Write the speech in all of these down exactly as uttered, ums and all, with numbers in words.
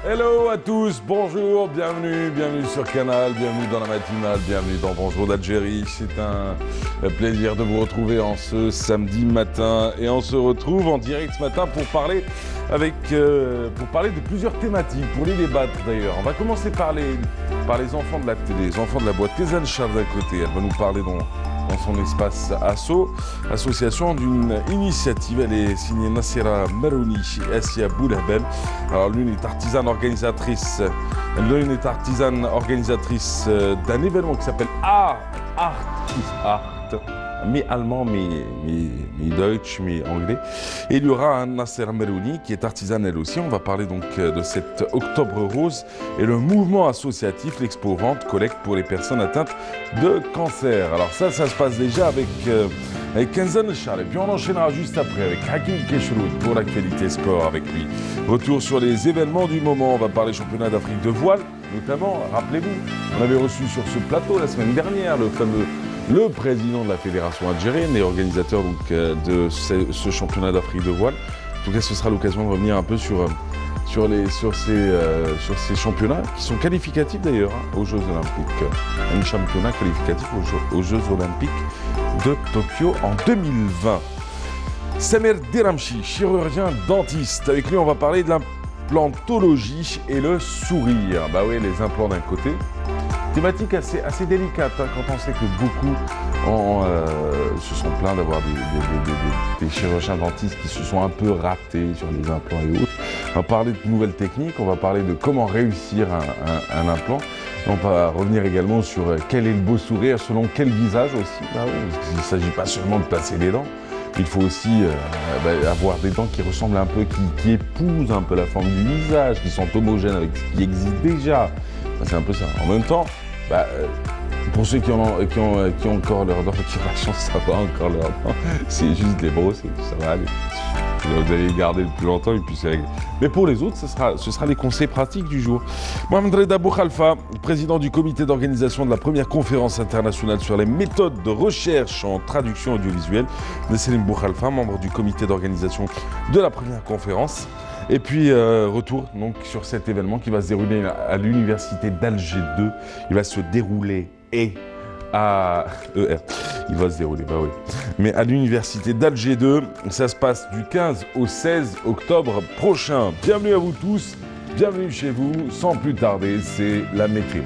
Hello à tous, bonjour, bienvenue, bienvenue sur Canal, bienvenue dans la matinale, bienvenue dans Bonjour d'Algérie. C'est un plaisir de vous retrouver en ce samedi matin et on se retrouve en direct ce matin pour parler avec, euh, pour parler de plusieurs thématiques, pour les débattre d'ailleurs. On va commencer par les, par les enfants de la télé, les enfants de la boîte. Kézan Char d'un côté, elle va nous parler dans, dans son espace Asso, association d'une initiative. Elle est signée Nassira Merouni et Assia Boulahbel. Alors l'une est artisane organisatrice, l'une est artisane organisatrice d'un événement qui s'appelle Art, Art is Art, mais allemand, mais, mais, mais deutsch, mais anglais. Et il y aura un Nassira Merouni qui est artisane elle aussi. On va parler donc de cet Octobre Rose et le mouvement associatif, l'expo vente collecte pour les personnes atteintes de cancer. Alors ça, ça se passe déjà avec euh, avec Kézan Char. Et puis on enchaînera juste après avec Hakim Keshroud pour l'actualité sport avec lui. Retour sur les événements du moment. On va parler championnat d'Afrique de voile, notamment. Rappelez-vous, on avait reçu sur ce plateau la semaine dernière le fameux le président de la fédération algérienne et organisateur donc, de ce, ce championnat d'Afrique de voile. En tout cas, ce sera l'occasion de revenir un peu sur, sur, les, sur, ces, euh, sur ces championnats qui sont qualificatifs d'ailleurs hein, aux Jeux Olympiques. Un championnat qualificatif aux Jeux, aux Jeux Olympiques de Tokyo en deux mille vingt. Samer Deramchi, chirurgien dentiste. Avec lui, on va parler de l'implantologie et le sourire. Bah oui, les implants d'un côté. Thématique assez, assez délicate hein, quand on sait que beaucoup ont, euh, se sont plaints d'avoir des, des, des, des, des chirurgiens dentistes qui se sont un peu ratés sur les implants et autres. On va parler de nouvelles techniques, on va parler de comment réussir un, un, un implant. On va revenir également sur quel est le beau sourire, selon quel visage aussi. Ah oui, parce qu'il ne s'agit pas seulement de placer des dents. Il faut aussi euh, bah, avoir des dents qui ressemblent un peu, qui, qui épousent un peu la forme du visage, qui sont homogènes avec ce qui existe déjà. Bah, c'est un peu ça. En même temps, bah, euh, pour ceux qui ont, qui, ont, qui ont encore leurs dents, qui ont la chance d'avoir encore leurs dents, c'est juste les brosser, ça va aller. Vous allez les garder le plus longtemps et puis c'est réglé. Mais pour les autres, ce sera, ce sera les conseils pratiques du jour. Mohamed Reda Boukhalfa, président du comité d'organisation de la première conférence internationale sur les méthodes de recherche en traduction audiovisuelle. Nesselim Boukhalfa, membre du comité d'organisation de la première conférence. Et puis, euh, retour donc, sur cet événement qui va se dérouler à l'université d'Alger deux. Il va se dérouler et à E R. Il va se dérouler, bah oui. Mais à l'université d'Alger deux, ça se passe du quinze au seize octobre prochain. Bienvenue à vous tous, bienvenue chez vous. Sans plus tarder, c'est la météo.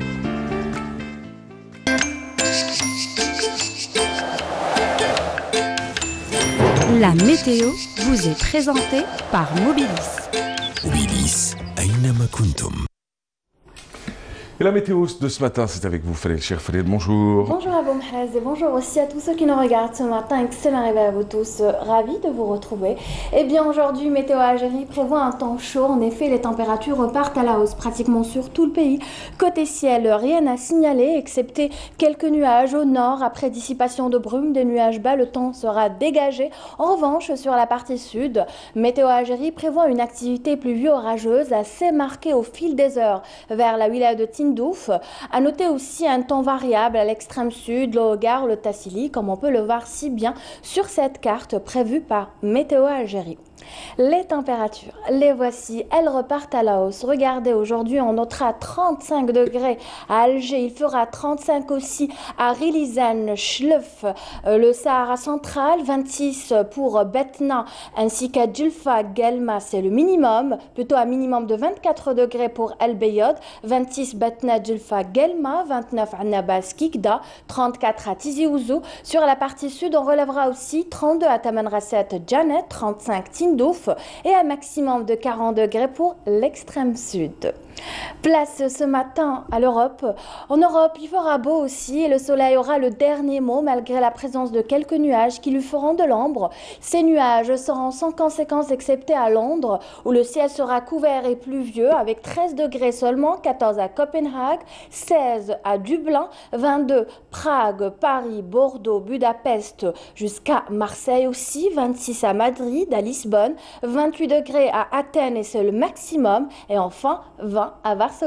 La météo vous est présentée par Mobilis. Mobilis, Aynama Kuntum. Et la météo de ce matin, c'est avec vous, Frédéric, cher Frédéric, bonjour. Bonjour Abou Mhaz et bonjour aussi à tous ceux qui nous regardent ce matin. Excellent réveil à vous tous, ravi de vous retrouver. Eh bien aujourd'hui, Météo Algérie prévoit un temps chaud. En effet, les températures repartent à la hausse pratiquement sur tout le pays. Côté ciel, rien à signaler, excepté quelques nuages au nord. Après dissipation de brume, des nuages bas, le temps sera dégagé. En revanche, sur la partie sud, Météo Algérie prévoit une activité pluvio-orageuse assez marquée au fil des heures vers la wilaya de Tindouf. À noter aussi un temps variable à l'extrême sud, le Hogar, le Tassili, comme on peut le voir si bien sur cette carte prévue par Météo Algérie. Les températures, les voici, elles repartent à la hausse. Regardez, aujourd'hui on notera trente-cinq degrés à Alger, il fera trente-cinq aussi à Rilizane, Chlef, le Sahara central, vingt-six pour Betna ainsi qu'à Djilfa, Guelma, c'est le minimum, plutôt un minimum de vingt-quatre degrés pour El Beyod, vingt-six Betna, Djilfa, Guelma, vingt-neuf à Nabas, Kikda, trente-quatre à Tizi Ouzou. Sur la partie sud, on relèvera aussi trente-deux à Tamanrasset, Janet, trente-cinq Tindouf et un maximum de quarante degrés pour l'extrême sud. Place ce matin à l'Europe. En Europe, il fera beau aussi et le soleil aura le dernier mot malgré la présence de quelques nuages qui lui feront de l'ombre. Ces nuages seront sans conséquence excepté à Londres où le ciel sera couvert et pluvieux avec treize degrés seulement, quatorze à Copenhague, seize à Dublin, vingt-deux Prague, Paris, Bordeaux, Budapest jusqu'à Marseille aussi, vingt-six à Madrid, à Lisbonne, vingt-huit degrés à Athènes et c'est le maximum et enfin vingt à Varsovie.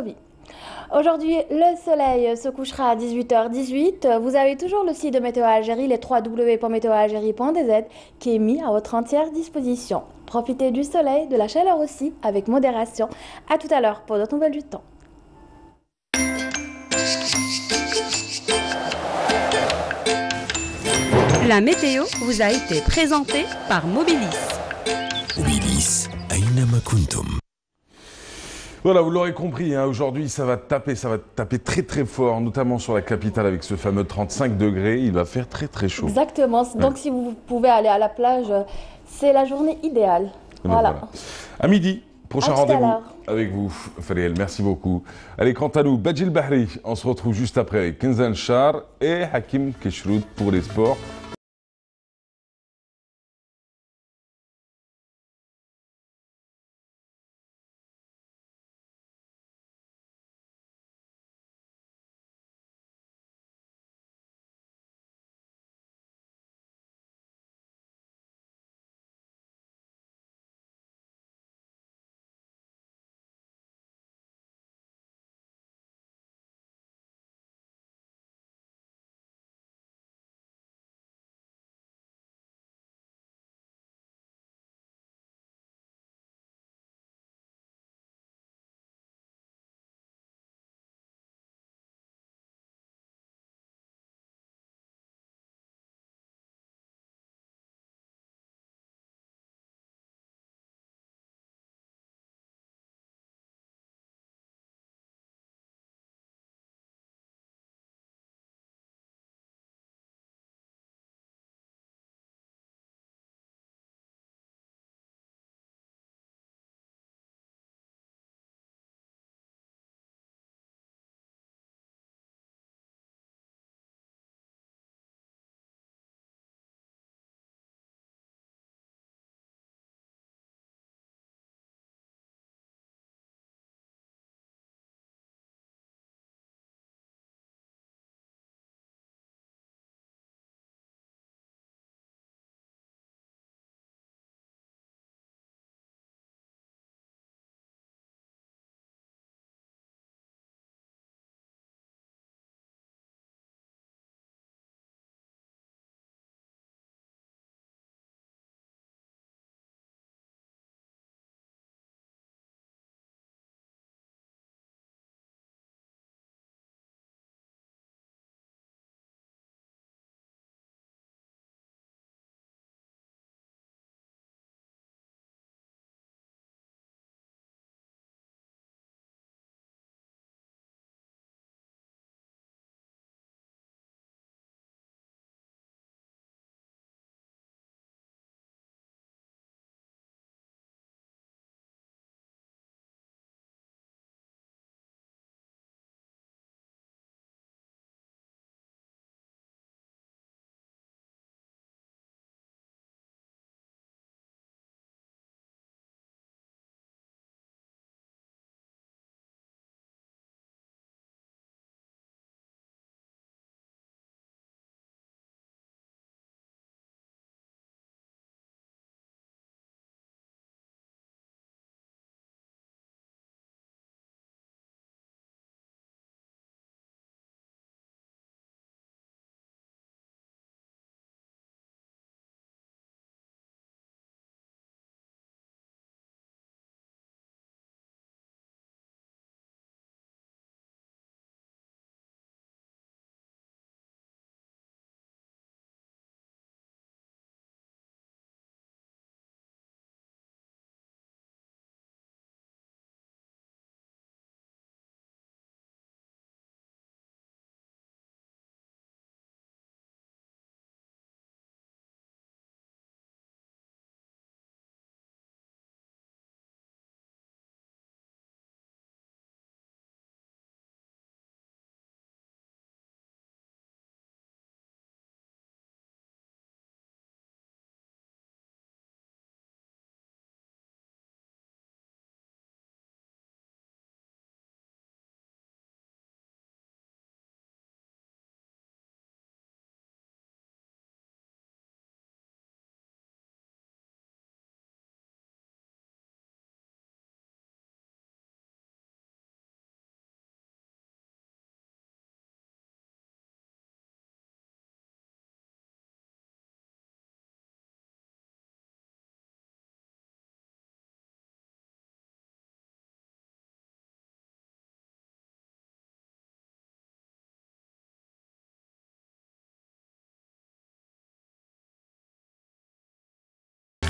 Aujourd'hui, le soleil se couchera à dix-huit heures dix-huit. Vous avez toujours le site de Météo Algérie, les w w w point météo algérie point d z, qui est mis à votre entière disposition. Profitez du soleil, de la chaleur aussi, avec modération. À tout à l'heure pour d'autres nouvelles du temps. La météo vous a été présentée par Mobilis. Mobilis, أينما كنتم. Voilà, vous l'aurez compris, hein, aujourd'hui ça va taper, ça va taper très très fort, notamment sur la capitale avec ce fameux trente-cinq degrés, il va faire très très chaud. Exactement, donc ouais. Si vous pouvez aller à la plage, c'est la journée idéale. Voilà. voilà. À midi, prochain rendez-vous avec vous, Fariel, merci beaucoup. Allez, quant à nous, Badjil Bahri, on se retrouve juste après avec Kenzan Char et Hakim Keshrout pour les sports.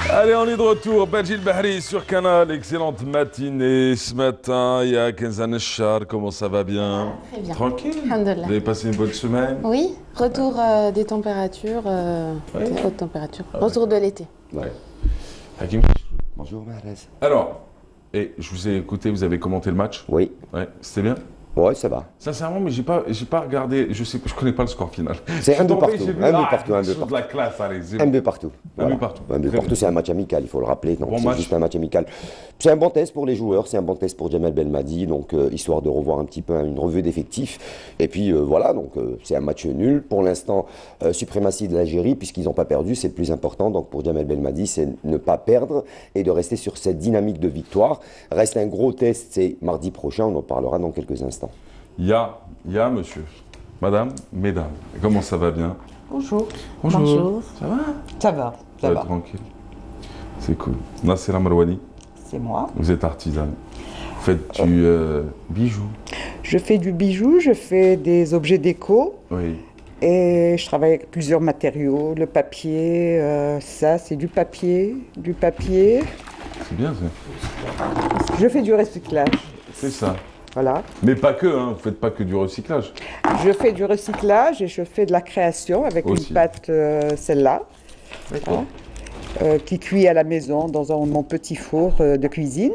Allez, on est de retour. Badji El Bahri sur Canal. Excellente matinée ce matin. Il y a Kenza Nechar. Comment ça va bien? Très bien. Tranquille? Alhamdulillah. Vous avez passé une bonne semaine? Oui, retour euh, des températures, euh, Oui. des hautes températures. Ah ouais. Retour de l'été. Ouais. Hakim? Bonjour Mahrez. Alors, et je vous ai écouté, vous avez commenté le match? Oui, Ouais, c'était bien? ouais, ça va. Sincèrement, mais j'ai pas, j'ai pas regardé, je sais, je connais pas le score final. C'est un Je suis peu tombé, partout, j'ai vu, un peu ah, partout, un peu sur de partout. la classe, allez, c'est Un bon. peu partout. Un peu partout. Un peu Très partout, bien. c'est un match amical, il faut le rappeler. Donc Bon c'est match. juste un match amical. C'est un bon test pour les joueurs, c'est un bon test pour Djamel Belmadi, donc euh, histoire de revoir un petit peu une revue d'effectifs. Et puis euh, voilà, donc euh, c'est un match nul. Pour l'instant, euh, suprématie de l'Algérie, puisqu'ils n'ont pas perdu, c'est le plus important. Donc pour Djamel Belmadi, c'est ne pas perdre et de rester sur cette dynamique de victoire. Reste un gros test, c'est mardi prochain, on en parlera dans quelques instants. Il y a, il y a, monsieur, madame, mesdames, comment ça va bien? Bonjour. Bonjour. Bonjour. Ça va? Ça va, ça Ouais, va. tranquille. C'est cool. Nassera Marouani, C'est moi. vous êtes artisane. Vous faites du euh, bijou. Je fais du bijou, je fais des objets déco Oui. et je travaille avec plusieurs matériaux. Le papier, euh, ça c'est du papier, du papier. C'est bien ça. Je fais du recyclage. C'est ça. Voilà. Mais pas que, hein. Vous faites pas que du recyclage. Je fais du recyclage et je fais de la création avec Aussi. une pâte, euh, celle-là, D'accord. euh, qui cuit à la maison dans un- mon petit four euh, de cuisine.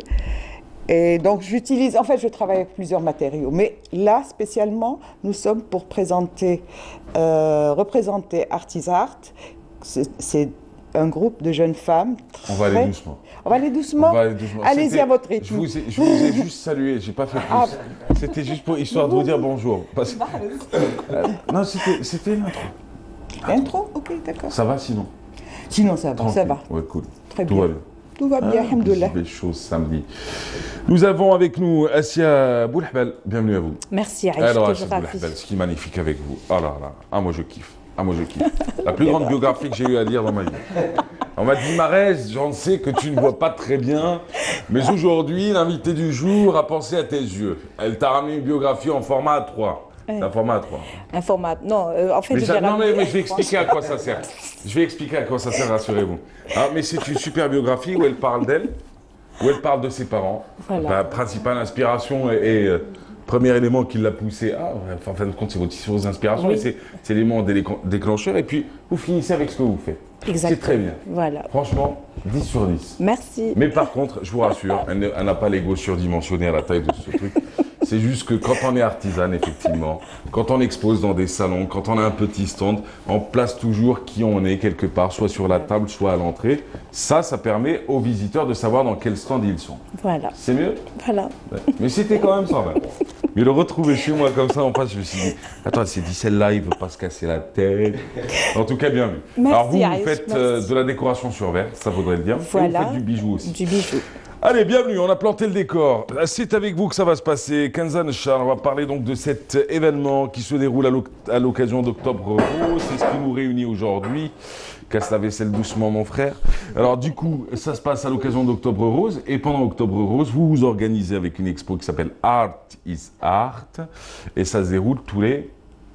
Et donc j'utilise, en fait je travaille avec plusieurs matériaux, mais là spécialement nous sommes pour présenter, euh, représenter Artisart. C'est c'est un groupe de jeunes femmes. On va aller très- doucement. On va aller doucement. On va aller doucement. Allez-y C'était- à votre Je rythme. vous ai, je vous ai juste salué, j'ai pas fait plus. Ah. C'était juste pour histoire de vous dire bonjour. Parce- Euh, non, c'était c'était l'intro. Intro, ok, d'accord. Ça va sinon? Sinon ça va, Tranquille. ça va. Ouais, cool. Très Tout bien. va bien. Tout va bien, Ah, alhamdoulilah. belle chose samedi. Nous avons avec nous Assia Boulhbel. Bienvenue à vous. Merci Aïcha, Alors, toujours Assia ravie. Boulhbel, ce qui est magnifique avec vous. Ah là là. Ah, moi je kiffe. Ah, moi je kiffe. La plus grande biographie que j'ai eu à lire dans ma vie. On m'a dit, Mahrez, j'en sais que tu ne vois pas très bien, mais aujourd'hui, l'invité du jour a pensé à tes yeux. Elle t'a ramené une biographie en format A trois. Ouais. Un format A trois. Un format. Non, euh, en fait, Mais j'ai ça- non, mais, ramené- mais je vais expliquer à quoi ça sert. Je vais expliquer à quoi ça sert, rassurez-vous. Ah, mais c'est une super biographie où elle parle d'elle, où elle parle de ses parents. Voilà. La principale inspiration et, et, euh, premier élément qui l'a poussé à, enfin, en fin de compte, c'est vos, c'est vos inspirations, Oui. et c'est c'est l'élément délécon- déclencheur, et puis vous finissez avec ce que vous faites. C'est Exactement. très bien. Voilà. Franchement, dix sur dix. Merci. Mais par contre, je vous rassure, elle ne- elle n'a pas l'ego surdimensionné à la taille de ce truc. C'est juste que quand on est artisane, effectivement, quand on expose dans des salons, quand on a un petit stand, on place toujours qui on est quelque part, soit sur la table, soit à l'entrée. Ça, ça permet aux visiteurs de savoir dans quel stand ils sont. Voilà. C'est mieux? Voilà. Ouais. Mais c'était quand même sympa. Mais le retrouver chez moi comme ça, en face, je me suis dit, attends, elle s'est dit celle-là, il veut pas se casser la tête. En tout cas, bien vu. Merci, Alors vous, vous Aïs, faites merci. euh, de la décoration sur verre, ça vaudrait le dire. Voilà. Et vous faites du bijou aussi. Du bijou. Allez, bienvenue, on a planté le décor. C'est avec vous que ça va se passer. Kenza Nechar, on va parler donc de cet événement qui se déroule à l'oc- à l'occasion d'Octobre Rose. C'est ce qui nous réunit aujourd'hui. Casse la vaisselle doucement, mon frère. Alors, du coup, ça se passe à l'occasion d'Octobre Rose. Et pendant Octobre Rose, vous vous organisez avec une expo qui s'appelle Art is Art. Et ça se déroule tous les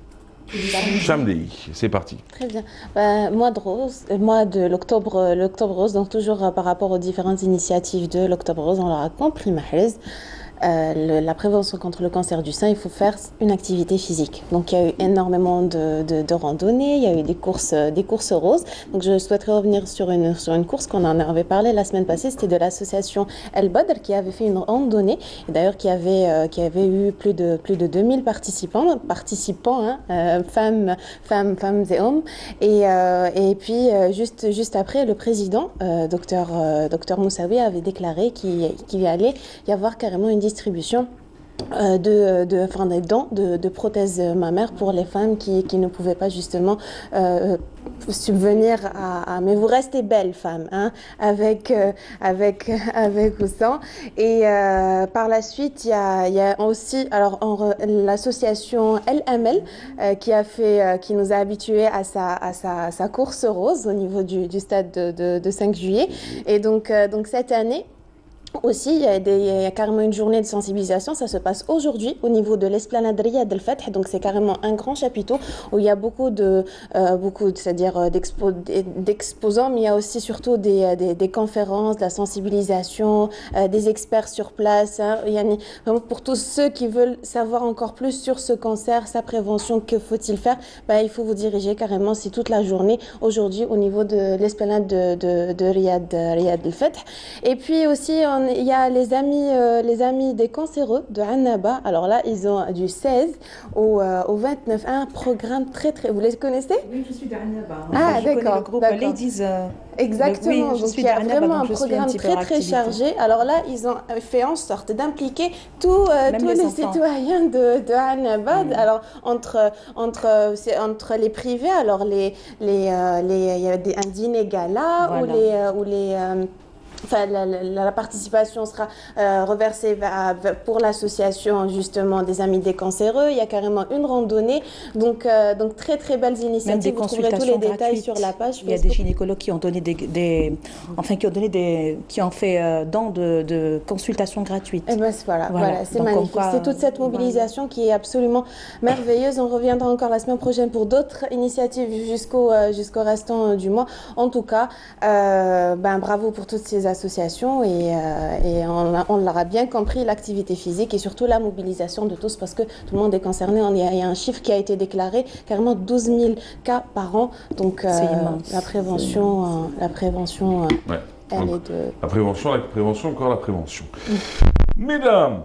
samedis. C'est parti. Très bien. Ben, mois de rose, euh, mois de l'octobre, euh, l'octobre rose, donc toujours euh, par rapport aux différentes initiatives de l'octobre rose, on l'aura compris, Mahrez. Euh, le- la prévention contre le cancer du sein, il faut faire une activité physique. Donc il y a eu énormément de, de, de randonnées, il y a eu des courses, euh, des courses roses. Donc je souhaiterais revenir sur une, sur une course qu'on en avait parlé la semaine passée, c'était de l'association El Badr qui avait fait une randonnée, et d'ailleurs qui avait, euh, qui avait eu plus de, plus de deux mille participants, participants hein, euh, femmes, femmes, femmes et hommes. Et, euh, et puis euh, juste, juste après, le président, euh, docteur, euh, docteur Moussaoui, avait déclaré qu'il qu'il allait y avoir carrément une distribution euh, de, de, enfin, des dons de, de prothèses mammaires pour les femmes qui, qui ne pouvaient pas justement euh, subvenir à, à... Mais vous restez belles, femmes, hein, avec, euh, avec, avec ou sans. Et euh, par la suite, il y a, il y a aussi alors, en- l'association L M L euh, qui, a fait, euh, qui nous a habitués à sa, à sa, à sa course rose au niveau du, du stade de, de, de cinq juillet. Et donc, euh, donc cette année, Aussi, il y, a des, il y a carrément une journée de sensibilisation, ça se passe aujourd'hui au niveau de l'esplanade Riyad El Fath, donc c'est carrément un grand chapiteau où il y a beaucoup de, euh, beaucoup, c'est-à-dire d'expo, d'exposants, mais il y a aussi surtout des, des, des conférences, de la sensibilisation, euh, des experts sur place. Hein. Il y a vraiment pour tous ceux qui veulent savoir encore plus sur ce cancer, sa prévention, que faut-il faire, bah, il faut vous diriger carrément, c'est toute la journée aujourd'hui au niveau de l'esplanade de, de, de Riyad, Riyad El Fath. Et puis aussi, on il y a les amis, euh, les amis des cancéreux de Annaba. Alors là, ils ont du seize au, euh, au vingt-neuf, un programme très très... Vous les connaissez? Oui, je suis de Annaba. Ah, je connais d'accord. le groupe d'accord. Ladies. Euh, Exactement. oui, je donc suis il y a d'Annaba, vraiment donc un je suis programme petit peu très leur très activité. chargé. Alors là, ils ont fait en sorte d'impliquer tous, euh, tous les les, enfants. citoyens de, de Annaba. Mm. Alors entre, entre, c'est entre les privés, alors les, les, euh, les, il y a des, un dîner gala Voilà. où les... euh, où les euh, Enfin, la, la, la participation sera euh, reversée va, va pour l'association justement des Amis des Cancéreux. Il y a carrément une randonnée, donc, euh, donc très très belles initiatives. Même des Vous trouverez tous les détails gratuites. sur la page Il y a Facebook. des gynécologues qui ont donné des, des enfin qui ont donné des, qui ont fait euh, don de, de consultations gratuites. Et ben voilà, Voilà. voilà, c'est Donc, magnifique. comme quoi, C'est toute cette mobilisation qui est absolument merveilleuse. On reviendra encore la semaine prochaine pour d'autres initiatives jusqu'au euh, jusqu'au restant euh, du mois. En tout cas, euh, ben bravo pour toutes ces associations et, euh, et on, on l'aura bien compris, l'activité physique et surtout la mobilisation de tous parce que tout le monde est concerné. Il y a, il y a un chiffre qui a été déclaré, carrément douze mille cas par an. Donc euh, C'est immense. la prévention, euh, la prévention, euh, Ouais. elle Donc, est de... La prévention, la prévention, encore la prévention. Mesdames,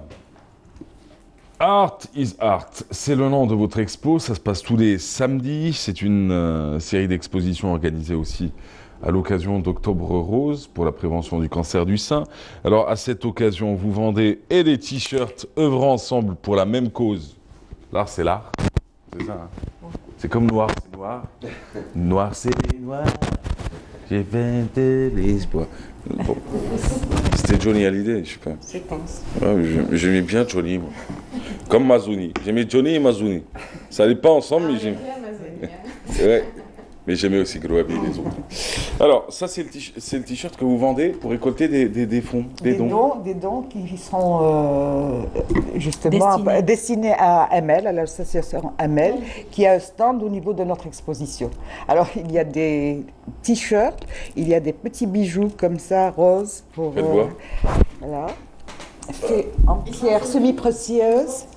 Art is Art, c'est le nom de votre expo. Ça se passe tous les samedis. C'est une euh, série d'expositions organisée aussi à l'occasion d'Octobre Rose pour la prévention du cancer du sein. Alors, à cette occasion, vous vendez et des t-shirts œuvrant ensemble pour la même cause. L'art, c'est l'art. C'est ça, hein. C'est comme noir, c'est noir. Noir, c'est noir. J'ai fait de l'espoir. Bon. C'était Johnny Hallyday, je sais pas. Je pense. Ouais, j'ai- j'aimais bien Johnny, moi. Comme Mazouni. J'aimais Johnny et Mazouni. Ça n'allait pas ensemble, mais j'aimais. Ouais. Mais j'aimais aussi Groabi et les autres. Alors, ça, c'est le t- c'est le t-shirt que vous vendez pour récolter des, des, des fonds, des, Des dons. dons, des dons qui sont euh, justement Destinés. destinés à M L, à l'association M L, qui a un stand au niveau de notre exposition. Alors, il y a des t-shirts, il y a des petits bijoux comme ça, roses, pour, Faites voir. voilà, fait en pierre semi-précieuse.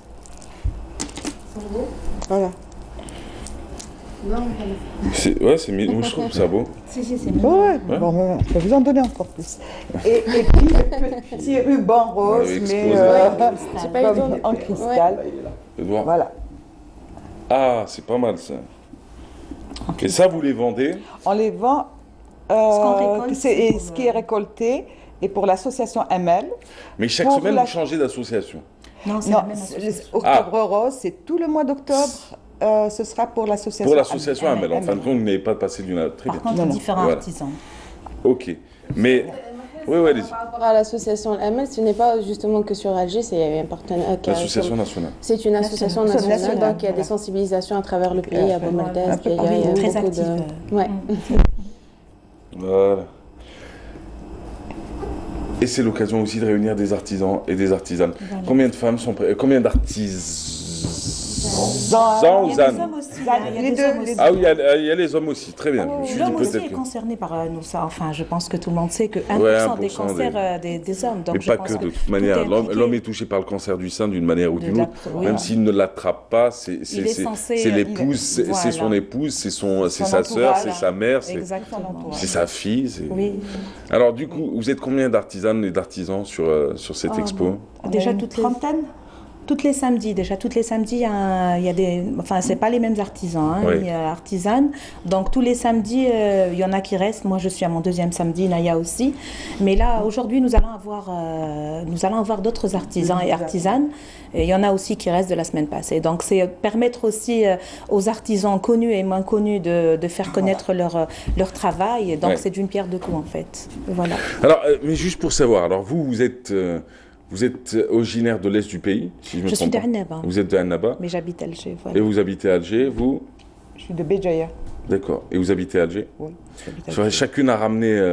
Voilà. C'est- Ouais, c'est mis- moi, je trouve ça beau. Si, si, c'est Ouais, bon, ben, je peux vous en donner encore plus. Et, et puis le petit ruban rose, Ouais, mais exposé. euh, J'ai pas eu le comme temps. en cristal. Faites voir. Voilà. Ah, c'est pas mal ça. Et ça, vous les vendez. On les vend. qu'on Euh, récolte, c'est- c'est et pour, ce qui est récolté est pour l'association M L. Mais chaque Pour semaine, la- vous changez d'association. Non, c'est Non, la même c'est- association. Octobre Rose, c'est tout le mois d'octobre. euh, ce sera pour l'association. Pour l'association M L. Amel. En fin de compte, vous n'avez pas passé d'une. Très Par bien. contre, Non, non. différents Voilà. artisans. Ok. Mais. Oui, oui, allez-y. Par rapport à l'association M L, ce n'est pas justement que sur Alger, c'est un partenaire. qui a- L'association nationale. C'est une association Nationale. nationale, Nationale, donc il y a des voilà. sensibilisations à travers le pays, à Boumerdès, Un peu il y a, il y a partout. Très beaucoup active, de... Ouais. Voilà. Et c'est l'occasion aussi de réunir des artisans et des artisanes. Voilà. Combien de femmes sont prêtes? Combien d'artisans Zan- ou Il y a des Zan hommes aussi. là, Il y a Les des deux, hommes les aussi. Ah oui, il y, a, il y a les hommes aussi. Très bien. Je me suis dit L'homme aussi peut-être est que. concerné par euh, nous. Ça, enfin, je pense que tout le monde sait que Ouais, un pour cent des un pour cent cancers des- euh, des, des hommes. Donc Mais je pas pense que, de toute tout manière. est L'homme impliqué. l'homme est touché par le cancer du sein d'une manière ou De d'une la- autre. oui. Même s'il ne l'attrape pas, c'est c'est- Il est c'est- censé, c'est euh, l'épouse, c'est il- c'est son voilà. épouse, c'est son, c'est Son sa sœur, entourage. c'est sa mère, c'est Exactement. c'est sa fille. c'est- Oui. Alors du coup, vous êtes combien d'artisanes et d'artisans sur, euh, sur cette Ah, expo? Déjà une toutes les trentaine. Toutes les samedis, déjà, toutes les samedis, il y a, il y a des... Enfin, c'est pas les mêmes artisans, hein, Oui. il y a artisanes. Donc, tous les samedis, euh, il y en a qui restent. Moi, je suis à mon deuxième samedi, Naya aussi. Mais là, aujourd'hui, nous allons avoir, euh, nous allons avoir d'autres artisans et artisanes. Et il y en a aussi qui restent de la semaine passée. Donc, c'est permettre aussi euh, aux artisans connus et moins connus de, de faire connaître leur, euh, leur travail. Et donc, Ouais. c'est d'une pierre deux coups, en fait. Voilà. Alors, euh, mais juste pour savoir, alors vous, vous êtes, euh, vous êtes originaire de l'Est du pays, si je me Je suis trompe pas. d'Annaba, Vous êtes de Annaba. mais j'habite Alger. Et Voilà. vous habitez à Alger, vous? Je suis de Béjaïa. D'accord. Et vous habitez à Alger? Oui, j'habite à Sur- Alger. Chacune a ramené euh,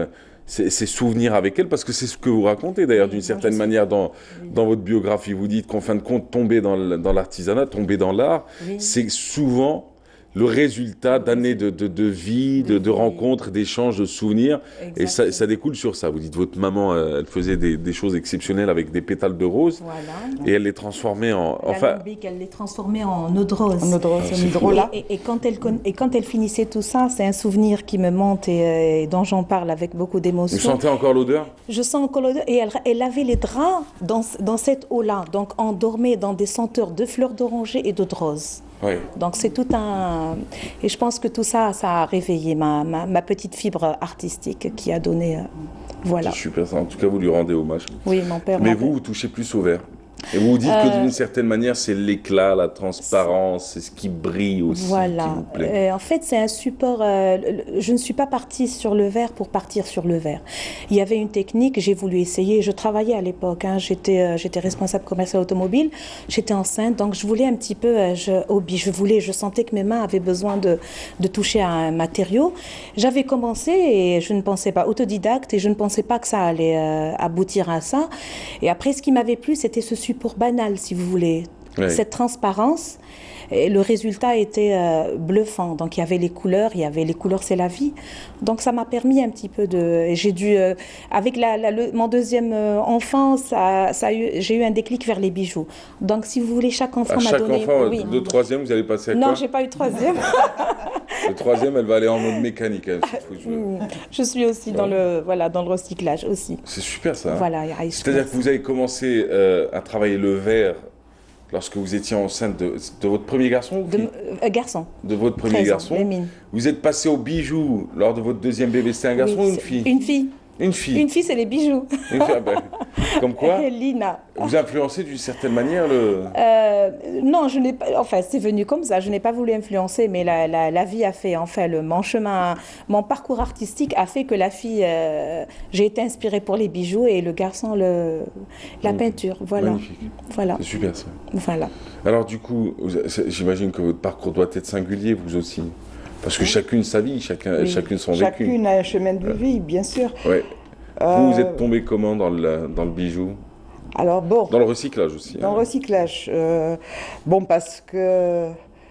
ces, ces souvenirs avec elle, parce que c'est ce que vous racontez d'ailleurs, d'une certaine je manière, dans, dans votre biographie. Vous dites qu'en fin de compte, tomber dans l- dans l'artisanat, tomber dans l'art, Oui. c'est souvent le résultat d'années de, de, de vie, de, de Oui. rencontres, d'échanges, de souvenirs. Et ça, Exactement. ça découle sur ça. Vous dites, votre maman, euh, elle faisait des, des choses exceptionnelles avec des pétales de rose, Voilà. et elle les transformait en... La Enfin, lambic, elle les transformait en eau de rose. En eau de rose, Ah, en c'est fou. hydrolat. Et, et quand elle, con- et quand elle finissait tout ça, c'est un souvenir qui me monte et, euh, et dont j'en parle avec beaucoup vous d'émotion. sentez encore l'odeur? Je sens encore l'odeur. Et elle, elle avait les draps dans, dans cette eau-là. Donc on dormait dans des senteurs de fleurs d'oranger et d'eau de rose. Oui. Donc c'est tout un... Et je pense que tout ça, ça a réveillé ma, ma, ma petite fibre artistique qui a donné... euh, Voilà. C'est super ça. En tout cas, vous lui rendez hommage. Oui, mon père... Mais m'a- vous, vous touchez plus au vert. Et vous vous dites que Euh, d'une certaine manière, c'est l'éclat, la transparence, c'est ce qui brille aussi qui Voilà. vous plaît. Euh, en fait, c'est un support. euh, le- je ne suis pas partie sur le verre pour partir sur le verre. Il y avait une technique, j'ai voulu essayer. Je travaillais à l'époque. Hein, j'étais, euh, j'étais responsable commercial automobile. J'étais enceinte, donc je voulais un petit peu. euh, je, hobby, je voulais. Je sentais que mes mains avaient besoin de, de toucher à un matériau. J'avais commencé et je ne pensais pas autodidacte et je ne pensais pas que ça allait euh, aboutir à ça. Et après, ce qui m'avait plu, c'était ce support banal, si vous voulez. Oui. Cette transparence. Et le résultat était euh, bluffant. Donc il y avait les couleurs, il y avait les couleurs, c'est la vie. Donc ça m'a permis un petit peu de. et J'ai dû, euh, avec la, la- le- mon deuxième euh, enfant, ça, ça a eu, j'ai eu un déclic vers les bijoux. Donc si vous voulez, chaque enfant À m'a chaque donné. enfant, oui. le troisième, vous allez passer à Non, quoi? j'ai pas eu troisième. Le troisième, elle va aller en mode mécanique. Elle, cette fois, je- Je suis aussi dans le, voilà, dans le recyclage aussi. C'est super ça. hein. Voilà. Aïe, C'est-à-dire que vous avez commencé euh, à travailler le verre lorsque vous étiez enceinte de, de votre premier garçon ou de, fille euh, garçon. De votre premier treize ans, garçon. les mines. Vous êtes passé au bijou lors de votre deuxième bébé. C'était un garçon Oui, ou une c'est- fille? Une fille. Une fille. Une fille, c'est les bijoux. Une fille, ah ben, comme quoi, Lina. vous influencez d'une certaine manière le... Euh, non, je n'ai pas. Enfin, c'est venu comme ça. Je n'ai pas voulu influencer, mais la, la, la vie a fait. Enfin, le, mon chemin, mon parcours artistique a fait que la fille. euh, j'ai été inspirée pour les bijoux et le garçon le la Mmh. peinture. Voilà. Magnifique. Voilà. C'est super ça. Voilà. Alors du coup, vous- c'est- j'imagine que votre parcours doit être singulier, vous aussi. Parce que chacune sa vie, chacun, Oui. chacune son vécu. Chacune a un chemin de vie, bien sûr. Ouais. Euh, Vous, vous êtes tombé comment dans le, dans le bijou? Alors bon, Dans le recyclage aussi. dans hein. le recyclage, euh, bon, parce que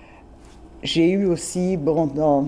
j'ai eu aussi, bon, dans-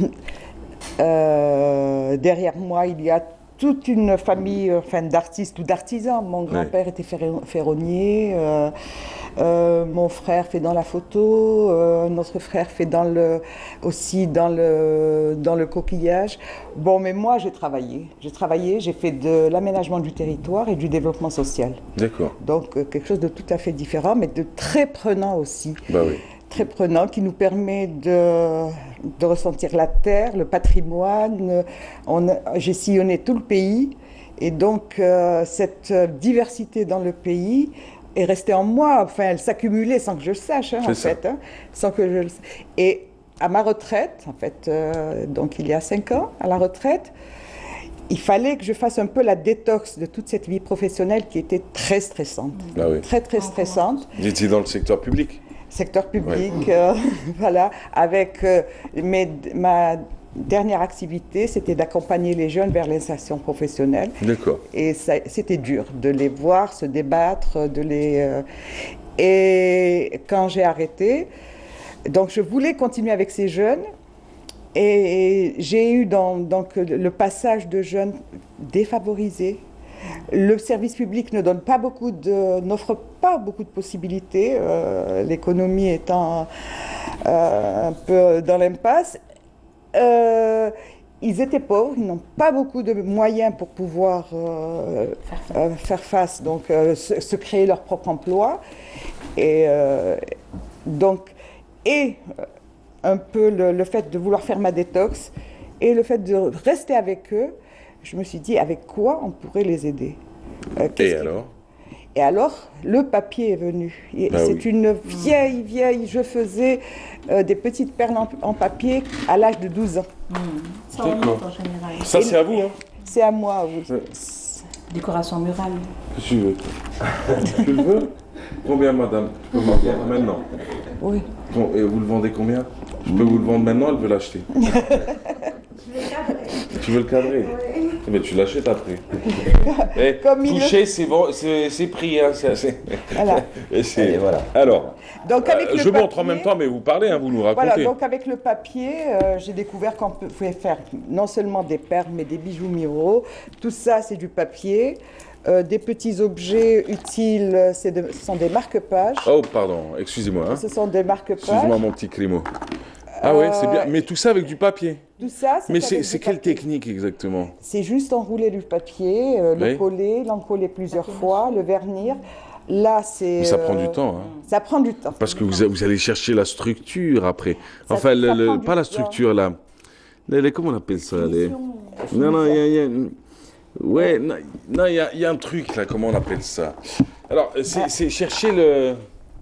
euh, derrière moi, il y a toute une famille enfin, d'artistes ou d'artisans. Mon grand-père était ferro- ferronnier, euh, euh, mon frère fait dans la photo, euh, notre frère fait dans le, aussi dans le, dans le coquillage. Bon, mais moi, j'ai travaillé. J'ai travaillé, j'ai fait de l'aménagement du territoire et du développement social. D'accord. Donc, euh, quelque chose de tout à fait différent, mais de très prenant aussi. Bah oui. Très prenant, qui nous permet de, de ressentir la terre, le patrimoine. On a- J'ai sillonné tout le pays et donc euh, cette diversité dans le pays est restée en moi. Enfin, elle s'accumulait sans que je le sache, hein, C'est en ça. fait. hein, sans que je le... Et à ma retraite, en fait, euh, donc il y a cinq ans, à la retraite, il fallait que je fasse un peu la détox de toute cette vie professionnelle qui était très stressante. Bah oui. Très, très stressante. Vous étiez dans le secteur public. Secteur public, euh, voilà, avec euh, mes- ma dernière activité, c'était d'accompagner les jeunes vers l'insertion professionnelle. D'accord. Et ça- c'était dur de les voir se débattre, de les... euh, et quand j'ai arrêté, donc je voulais continuer avec ces jeunes, et j'ai eu dans, donc le passage de jeunes défavorisés. Le service public ne donne pas beaucoup de, n'offre pas beaucoup de possibilités, euh, l'économie étant euh, un peu dans l'impasse. Euh, ils étaient pauvres, ils n'ont pas beaucoup de moyens pour pouvoir euh, euh, faire face, donc euh, se, se créer leur propre emploi. Et euh, donc, et euh, un peu le, le fait de vouloir faire ma détox et le fait de rester avec eux, je me suis dit avec quoi on pourrait les aider. Euh, qu'est-ce Et qui- alors? Et alors, le papier est venu. Et Bah c'est oui. une vieille, vieille. Je faisais euh, des petites perles en, en papier à l'âge de douze ans. Ça D'accord. remonte en général. Ça, c'est à vous, hein? C'est à moi, oui. Ouais. Décoration murale. Qu'est-ce que tu veux? Tu le veux? Combien, madame? Je peux m'en vendre maintenant. Oui. Bon, et vous le vendez combien? Je peux vous le vendre maintenant, elle veut l'acheter. Tu veux le cadrer? Mais tu l'achètes après. Eh, Comme il toucher, c'est bon, c'est c'est pris. Hein, c'est assez- Voilà. Et c'est- Et voilà. Alors, Donc avec euh, le je montre en papier- même temps, mais vous parlez, hein, vous nous racontez. Voilà, donc avec le papier, euh, j'ai découvert qu'on peut- pouvait faire non seulement des perles, mais des bijoux muraux. Tout ça, c'est du papier. Euh, des petits objets utiles, c'est de- ce sont des marque-pages. Oh, pardon, excusez-moi. Hein. Ce sont des marque-pages. Excusez-moi, mon petit crimo. Ah ouais, c'est bien. Mais tout ça avec du papier. Tout ça, c'est Mais avec c'est du c'est quelle papier. technique exactement? C'est juste enrouler du papier, euh, le Oui. coller, l'encoller plusieurs fois, le vernir. Là, c'est... Mais ça prend euh, du temps. Hein. Ça prend du temps. Parce que vous, a- vous allez chercher la structure après. Ça- Enfin, le- ça le- prend du pas la temps. structure là. Les- les- comment on appelle ça les... Non, non, il y a, il y a une- Ouais, non, non, il y a, il y a un truc là, comment on appelle ça? Alors, c'est c'est chercher le...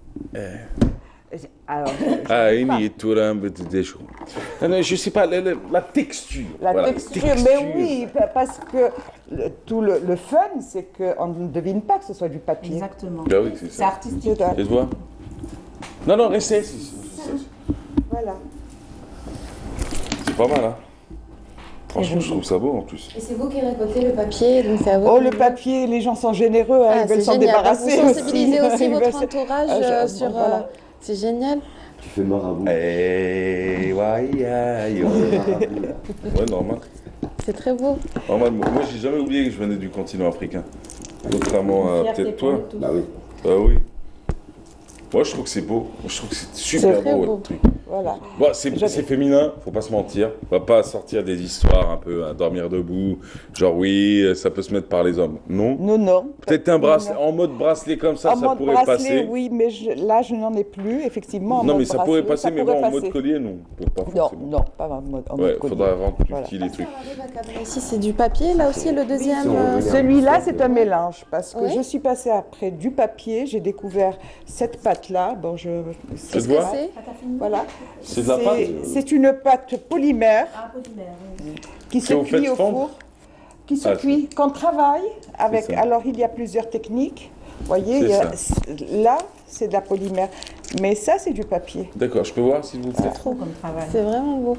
Alors, Ah, ini itu rambut des choses. Non, non, je sais pas, la, la- la texture. la voilà, texture, mais oui, pa- parce que le- tout le, le fun, c'est qu'on ne devine pas que ce soit du papier. Exactement. Bah oui, c'est C'est ça. artistique. C'est ça. Laisse voir. Non, non, restez. C'est c'est- Voilà. c'est pas mal, hein. Franchement, je trouve ça beau en plus. Et c'est vous qui récoltez le papier, donc c'est à vous. Oh, de- le papier, les gens sont généreux, hein, Ah, ils veulent c'est s'en génial. débarrasser Donc, vous aussi. sensibilisez aussi Ils votre veulent se- entourage Ah, je- euh, bon, sur... voilà. euh, C'est génial. Tu fais marabout. Eh, ouais, aïe, Ouais, normal. C'est très beau. Normal. Moi, j'ai jamais oublié que je venais du continent africain. Contrairement à Fierté peut-être pour toi. nous tous. Bah oui. Bah oui. Moi, je trouve que c'est beau. Moi, je trouve que c'est super C'est très beau, beau. votre truc. Voilà. Bon, c'est J'avais- c'est féminin, faut pas se mentir. On va pas sortir des histoires un peu à dormir debout. Genre, oui, ça peut se mettre par les hommes. Non. Non, non. Peut-être un bracelet, en mode bracelet comme ça, En ça mode pourrait bracelet, passer. oui, mais je- là, je n'en ai plus, effectivement. en Non, mode mais ça pourrait bracelet, passer, ça mais pourrait bon, en mode passer. collier, non. Pas Non, forcément. non, pas en mode, en Ouais, mode collier. faudra rendre plus Voilà. petit les trucs. Ici, c'est du papier. Là aussi, le deuxième. si on euh, regarde. Celui-là, c'est un mélange, parce que Oui. je suis passée après du papier, j'ai découvert cette pâte-là. Bon, je... Faites Qu'est-ce que voir. c'est? Voilà. C'est de la pâte. C'est une pâte polymère qui se Que vous cuit faites au fondre four, qui se Ah, cuit, qu'on travaille avec. ça. Alors, il y a plusieurs techniques. Vous voyez, C'est il y a- ça. là, c'est de la polymère. Mais ça, c'est du papier. D'accord, je peux voir s'il vous plaît. Trop comme travail. C'est vraiment beau.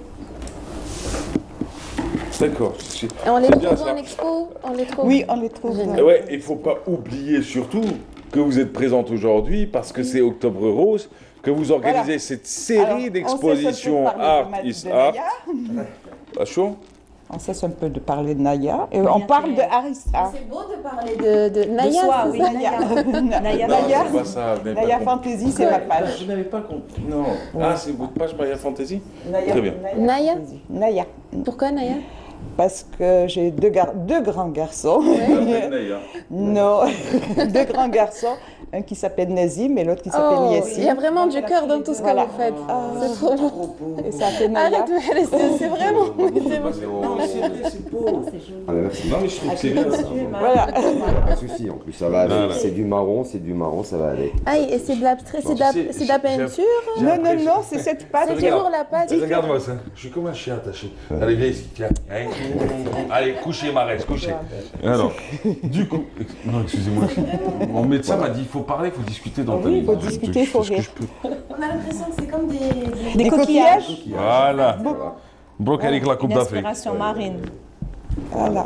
D'accord. c'est- Et on les c'est bien trouve ça. en expo? On les trouve. Oui, on les trouve. Génial. Et ouais, il faut pas oublier surtout que vous êtes présente aujourd'hui parce que c'est Octobre Rose, que vous organisez Voilà. cette série Alors, on d'expositions cesse un peu de Art parler de is Ma- de Art. Naya. Pas chaud? On cesse un peu de parler de Naya. Et Naya on parle de Pierre. Arista. C'est beau de parler de, de De Naya. soi, c'est oui. ça Naya. Naya. Non, Naya. c'est pas ça. vous n'avez Naya pas compris. Fantasy, c'est ma page. Vous n'avez pas compris. Non. Ah, c'est votre page Maya Fantasy? Naya, Très bien. Naya. Fantasy. Naya. Pourquoi Naya? Parce que j'ai deux, gar- deux grands garçons. Après Naya. Non, deux grands garçons. Un qui s'appelle Nazim et l'autre qui s'appelle Oh, Yassi. il y a vraiment du cœur dans tout ce Voilà. que vous faites. C'est trop beau. Et ça fait Naya. Arrête, mais c'est c'est vraiment. c'est Bah, bon. c'est oh, c'est- c'est beau. Ah, merci. Non, mais je trouve que c'est bien. Voilà. Pas de souci, en plus, ça va avec. Voilà. C'est du marron, c'est du marron, ça va avec. Ah, et c'est de l'abstrait, c'est de la, Tu sais, c'est de la j'ai- peinture. j'ai Non, non, l'impression- non, c'est cette pâte. C'est Regarde. toujours la pâte. Regarde-moi ça. Je suis comme un chien attaché. Allez, viens ici, tiens. Hein. Allez, couchez, Marès, couchez. Alors, du coup, ex- non, excusez-moi. Mon médecin m'a dit il faut parler, il faut discuter dans ta Oui, il vie. faut Je te- discuter, je il faut fais ce que rire. je peux. On a l'impression que c'est comme des. Des coquillages. Voilà. Broc avec la Coupe Une d'Afrique. inspiration marine. Voilà.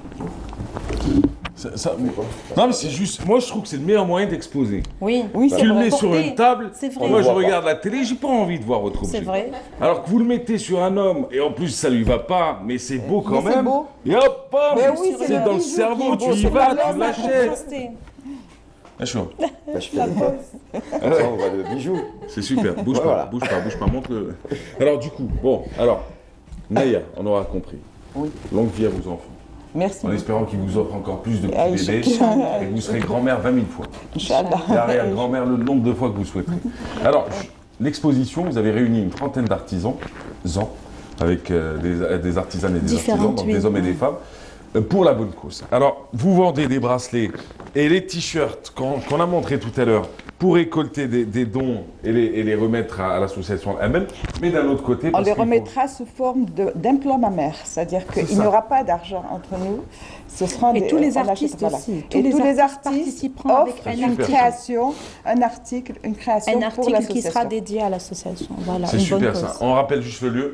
Ça- ça- Non, mais c'est juste. Moi, je trouve que c'est le meilleur moyen d'exposer. Oui. Oui, c'est Tu le vrai. mets sur Porter. une table. C'est vrai. Moi, On je voit pas. regarde la télé, j'ai pas envie de voir votre objet. C'est vrai. Alors que vous le mettez sur un homme, et en plus, ça lui va pas, mais c'est beau quand Mais c'est même. beau. Et hop, bam, Mais oui, c'est c'est le dans le bijou qui cerveau, est tu beau, y c'est vas, pas tu l'homme. l'achètes. Posté. Ah, chaud. Bah, je fais ça, on voit le bijou. C'est super, bouge pas, Voilà. bouge pas, bouge pas, montre le... Alors du coup, bon, alors, Naya, on aura compris. Oui. Longue vie à vos enfants. Merci. En espérant qu'ils vous offrent encore plus de Ah, petits bébés Inch'Allah. et que vous serez grand-mère vingt mille fois. Inch'Allah. Et arrière-grand-mère le nombre de fois que vous souhaiterez. Alors, l'exposition, vous avez réuni une trentaine d'artisans, zan, avec euh, des, des artisanes et des artisans, Différentes, donc oui. des hommes et des femmes, euh, pour la bonne cause. Alors, vous vendez des bracelets et les t-shirts qu'on qu'on a montré tout à l'heure pour récolter des, des dons et les, et les remettre à, à l'association elle-même, mais d'un autre côté... On parce les qu'il faut- remettra sous forme de- d'implant mammaire, c'est-à-dire C'est qu'il ça. n'y aura pas d'argent entre nous. Ce seront Et des- tous les on artistes achètera là. aussi. Et Tous les tous les artistes artistes participeront avec offrent un une article. création, un article, une création Un pour article qui l'association. sera dédié à l'association. Voilà, C'est une bonne super cause. ça. On rappelle juste le lieu.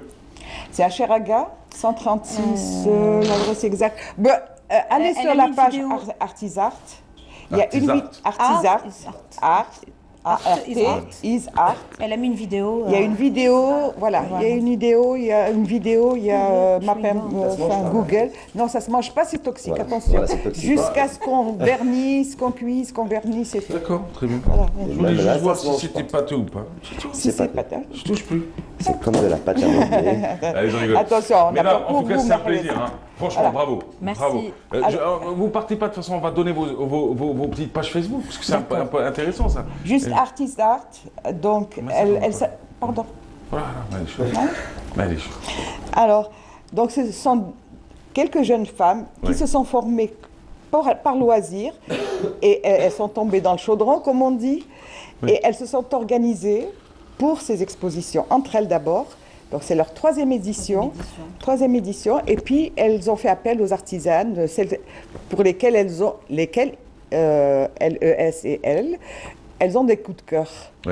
C'est à Cheraga, cent trente-six, euh, l'adresse exacte. Bon, euh, allez Elle sur a la mis une page vidéo. Ar- Artisart. Il y a une Artisart. vi- Artisart. Art. A R T, Art. is art. Elle a mis une vidéo. Il y a euh, une vidéo, voilà, il y a une vidéo, il y a une vidéo, il y a euh, ma pem- euh, enfin, Google. Non, ça se mange pas, c'est toxique, Voilà. attention. Voilà, c'est toxique. Jusqu'à ce qu'on vernisse, qu'on cuise, qu'on vernisse et tout. D'accord, très bien. Voilà. Je Et voulais même juste là, ça voir se si mange c'était pas. pâteux ou pas. Si C'est c'est pas- patate. Je touche plus. C'est comme de la pâte à modeler. Allez, je rigole. Attention, on Mais n'a là, pas en pour tout cas, vous, c'est un mais- plaisir. Hein. Franchement, Voilà. bravo. Merci. Bravo. Euh, Alors- je- euh, vous partez pas, de toute façon, on va donner vos, vos, vos, vos- vos petites pages Facebook, parce que c'est un peu, un peu intéressant, ça. Juste Et- Artist Art, donc Mais ça elle, va elle, pas. s'a- pardon. Voilà, Maëlys. Maëlys. Alors, donc ce sont quelques jeunes femmes qui Oui. se sont formées par, par loisir et elles, elles sont tombées dans le chaudron, comme on dit, Oui. et elles se sont organisées pour ces expositions, entre elles d'abord. Donc c'est leur troisième édition, troisième édition, et puis elles ont fait appel aux artisanes, celles pour lesquelles elles ont, lesquelles euh, L E S et L, elles ont des coups de cœur. Oui.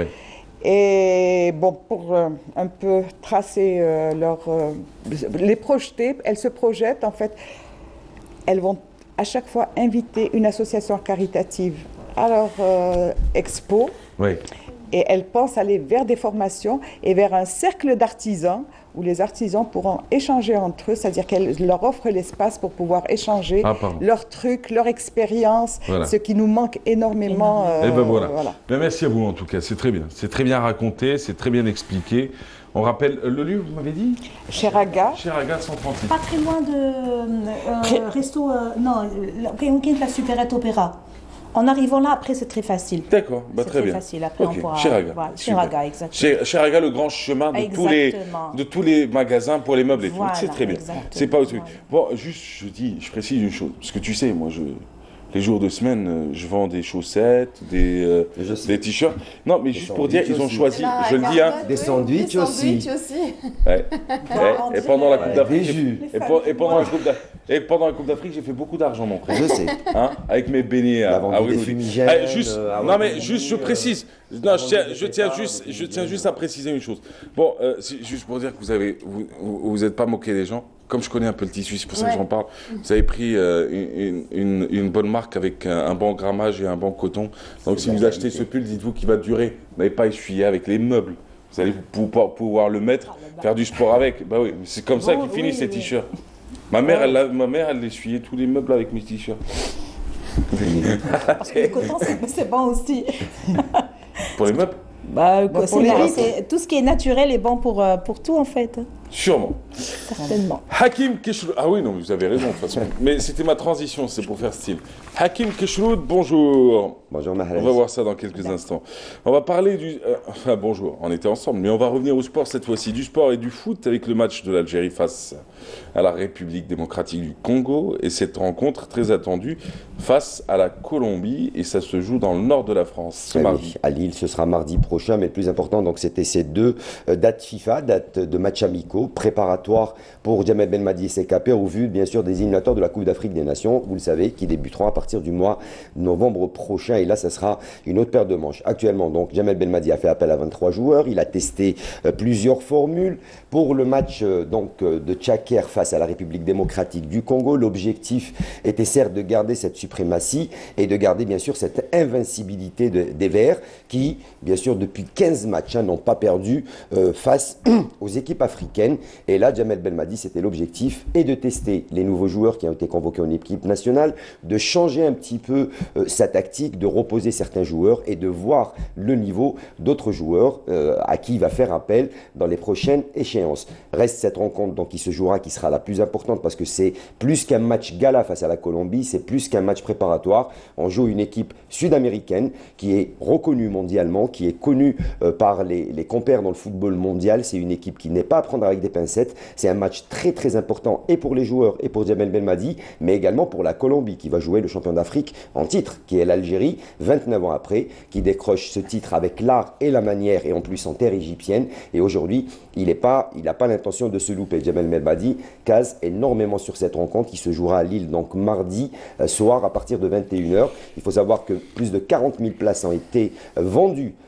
Et bon, pour euh, un peu tracer euh, leur, euh, les projeter, elles se projettent en fait. Elles vont à chaque fois inviter une association caritative à leur euh, expo. Oui. Et elles pensent aller vers des formations et vers un cercle d'artisans où les artisans pourront échanger entre eux, c'est-à-dire qu'elles leur offrent l'espace pour pouvoir échanger Ah, pardon. leurs trucs, leur expérience, Voilà. ce qui nous manque énormément. Eh ben euh, voilà. voilà. Ben, merci à vous en tout cas, c'est très bien. C'est très bien raconté, c'est très bien expliqué. On rappelle euh, le lieu, vous m'avez dit Cheraga, Cheraga cent trente-six. Pas très loin de euh, resto. euh, non, la- on quitte la Supérette Opéra. En arrivant là, après, c'est très facile. D'accord, bah, C'est très très bien. facile. Après, Ok, on pourra. Cheraga. Voilà, Super. Cheraga, exactement. Chez Cheraga, le grand chemin de tous, les, Exactement. de tous les magasins pour les meubles et Voilà, tout. C'est très bien. exactement. C'est pas au truc. Voilà. Bon, juste, je dis, je précise une chose. Parce que tu sais, moi, je, les jours de semaine, euh, je vends des chaussettes, des, euh, Je sais. des t-shirts. Non, mais juste pour dire, sandwichs ils ont aussi. choisi, je le dis, hein. Des sandwichs aussi. Ouais. Ouais. Et pendant la Coupe Ouais, d'Afrique, des j'ai- jus. et, pe- et pendant la Coupe d'A- et pendant la Coupe d'Afrique, j'ai fait beaucoup d'argent, mon frère. Je sais. Hein, avec mes beignets On a à, vendu à des Willy. fumigènes, Eh, juste, euh, à non mais Willy, juste, je euh, précise. on Non, a je tiens, vendu je des tiens pétards, juste, des je tiens fumigènes. juste à préciser une chose. Bon, euh, c'est juste pour dire que vous avez, vous, vous, vous êtes pas moqué des gens. Comme je connais un peu le tissu, c'est pour ça que Ouais. j'en parle. Vous avez pris euh, une, une, une bonne marque avec un, un bon grammage et un bon coton. Donc si bien vous achetez qualité. ce pull, dites-vous qu'il va durer. Vous n'avez pas essuyé avec les meubles. Vous allez pouvoir, pouvoir le mettre, faire du sport avec. Bah oui, mais c'est comme ça Bon, qu'ils finissent oui, ces oui. t-shirts. Ma mère, elle, l'a- ma mère, elle essuyait tous les meubles avec mes t-shirts. Parce que le coton, c'est c'est bon aussi. Pour les meubles, Bah, pour c'est les la- rites. c'est- tout ce qui est naturel est bon pour, euh, pour tout, en fait. sûrement. Certainement. Hakim Keshroud. Ah oui, non, vous avez raison de toute façon. Mais c'était ma transition, c'est pour faire style. Hakim Keshroud, bonjour. Bonjour On Mahrez. va voir ça dans quelques instants. On va parler du... euh, enfin, bonjour, on était ensemble, mais on va revenir au sport cette fois-ci. Du sport et du foot avec le match de l'Algérie face à la République démocratique du Congo. Et cette rencontre très attendue face à la Colombie. Et ça se joue dans le nord de la France, ce Ah oui, mardi. à Lille, ce sera mardi prochain, mais le plus important, donc c'était ces deux euh, dates FIFA, dates de matchs amicaux, préparatoires pour Djamel Belmadi et ses capeurs, au vu bien sûr des éliminatoires de la Coupe d'Afrique des Nations, vous le savez, qui débuteront à partir du mois de novembre prochain. Et là, ça sera une autre paire de manches. Actuellement, donc, Djamel Belmadi a fait appel à vingt-trois joueurs. Il a testé euh, plusieurs formules pour le match euh, donc euh, de Tchaker face à la République démocratique du Congo. L'objectif était certes de garder cette suprématie et de garder bien sûr cette invincibilité de- des Verts qui, bien sûr, depuis quinze matchs, hein, n'ont pas perdu euh, face aux équipes africaines. Et là, Djamel Belmadi, c'était l'objectif, et de tester les nouveaux joueurs qui ont été convoqués en équipe nationale, de changer un petit peu euh, sa tactique, de reposer certains joueurs et de voir le niveau d'autres joueurs euh, à qui il va faire appel dans les prochaines échéances. Reste cette rencontre donc, qui se jouera, qui sera la plus importante parce que c'est plus qu'un match gala face à la Colombie, c'est plus qu'un match préparatoire. On joue une équipe sud-américaine qui est reconnue mondialement, qui est connue euh, par les, les compères dans le football mondial. C'est une équipe qui n'est pas à prendre avec des pincettes. C'est un match très très important et pour les joueurs et pour Djamel Belmadi, mais également pour la Colombie qui va jouer le champion d'Afrique en titre, qui est l'Algérie, vingt-neuf ans après, qui décroche ce titre avec l'art et la manière et en plus en terre égyptienne. Et aujourd'hui, il n'a pas, il n'a pas l'intention de se louper. Djamel Belmadi case énormément sur cette rencontre qui se jouera à Lille donc mardi euh, soir à partir de vingt et une heures. Il faut savoir que plus de quarante mille places ont été euh, vendues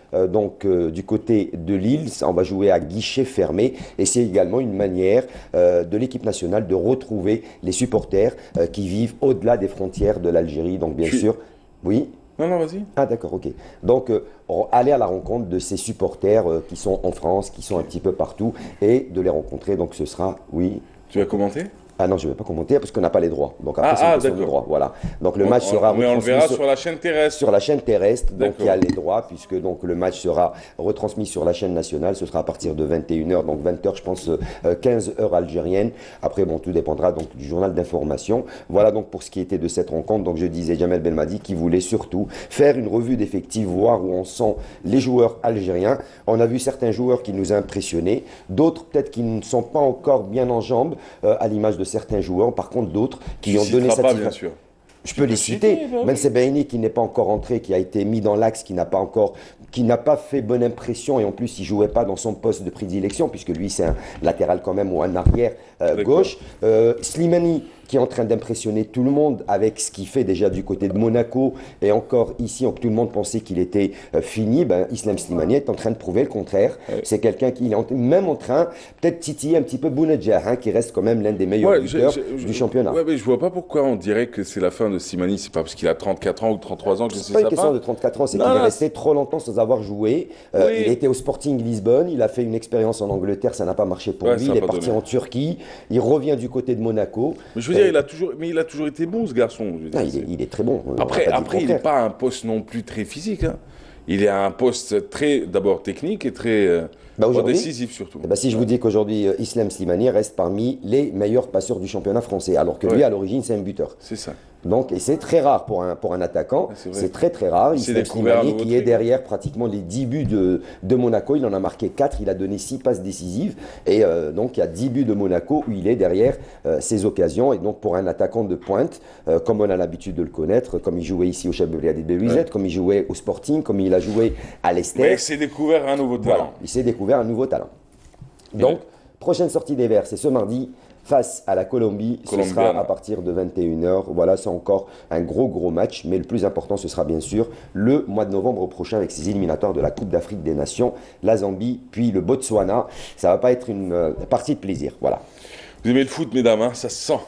euh, donc euh, du côté de Lille. On va jouer à guichet fermé et c'est également une manière euh, de l'équipe nationale de retrouver les supporters euh, qui vivent au-delà des frontières de l'Algérie. Donc bien Tu... sûr, oui. Non, non, vas-y. Ah d'accord, ok. Donc euh, aller à la rencontre de ces supporters euh, qui sont en France, qui sont un petit peu partout et de les rencontrer. Donc ce sera, oui. Tu vas commenter? Ah non, je ne vais pas commenter parce qu'on n'a pas les droits. Donc après, ah, c'est une ah, question de droit. Voilà. Donc le match on, sera mais on le verra sur, sur la chaîne terrestre. Sur la chaîne terrestre, donc il y a les droits puisque donc le match sera retransmis sur la chaîne nationale. Ce sera à partir de vingt et une heures, donc vingt heures, je pense, euh, quinze heures algériennes. Après, bon, tout dépendra donc du journal d'information. Voilà donc pour ce qui était de cette rencontre. Donc je disais Jamel Belmadi qui voulait surtout faire une revue d'effectifs, voir où on sent les joueurs algériens. On a vu certains joueurs qui nous ont impressionnés, d'autres peut-être qui ne sont pas encore bien en jambes, euh, à l'image de certains joueurs. Par contre, d'autres qui tu ont donné satisfaction. Je peux les citer. Ben Sebaini qui n'est pas encore entré, qui a été mis dans l'axe, qui n'a pas encore, qui n'a pas fait bonne impression et en plus il jouait pas dans son poste de prédilection puisque lui c'est un latéral quand même ou un arrière euh, gauche. Euh, Slimani qui est en train d'impressionner tout le monde avec ce qu'il fait déjà du côté de Monaco et encore ici, tout le monde pensait qu'il était euh, fini. Ben, Islam Slimani est en train de prouver le contraire. Ouais. C'est quelqu'un qui est en, même en train peut-être titiller un petit peu Bounedjah, hein, qui reste quand même l'un des meilleurs ouais, buteurs je, je, du championnat. Ouais, mais je vois pas pourquoi on dirait que c'est la fin de Slimani. C'est pas parce qu'il a trente-quatre ans ou trente-trois ans que c'est ça. C'est pas une question de trente-quatre ans, c'est qu'il est resté trop longtemps sans avoir joué. Euh, oui. Il était au Sporting Lisbonne, il a fait une expérience en Angleterre, ça n'a pas marché pour ouais, lui. Il est parti donné. en Turquie, il revient du côté de Monaco. Mais je veux dire, euh, il a toujours, mais il a toujours été bon ce garçon. Je veux dire, ah, il, est, il est très bon. Après, après il n'est pas un poste non plus très physique. Hein. Il est à un poste très, d'abord technique et très euh, bah décisif surtout. Bah si je vous dis qu'aujourd'hui, euh, Islam Slimani reste parmi les meilleurs passeurs du championnat français, alors que ouais. lui, à l'origine, c'est un buteur. C'est ça. Donc, et c'est très rare pour un, pour un attaquant, c'est très très rare. Islam Slimani qui est derrière pratiquement les dix buts de, de Monaco, il en a marqué quatre, il a donné six passes décisives, et euh, donc il y a dix buts de Monaco où il est derrière euh, ses occasions, et donc pour un attaquant de pointe, euh, comme on a l'habitude de le connaître, comme il jouait ici au Chablis de Bélouizet, ouais. comme il jouait au Sporting, comme il a joué à l'Esther. Mais il s'est découvert un nouveau talent. Voilà, il s'est découvert un nouveau talent. Donc, ouais. prochaine sortie des Verts, c'est ce mardi. Face à la Colombie, ce sera à partir de vingt et une heures. Voilà, c'est encore un gros, gros match. Mais le plus important, ce sera bien sûr le mois de novembre prochain avec ces éliminatoires de la Coupe d'Afrique des Nations, la Zambie, puis le Botswana. Ça ne va pas être une euh, partie de plaisir. Voilà. Vous aimez le foot, mesdames, hein, ça se sent.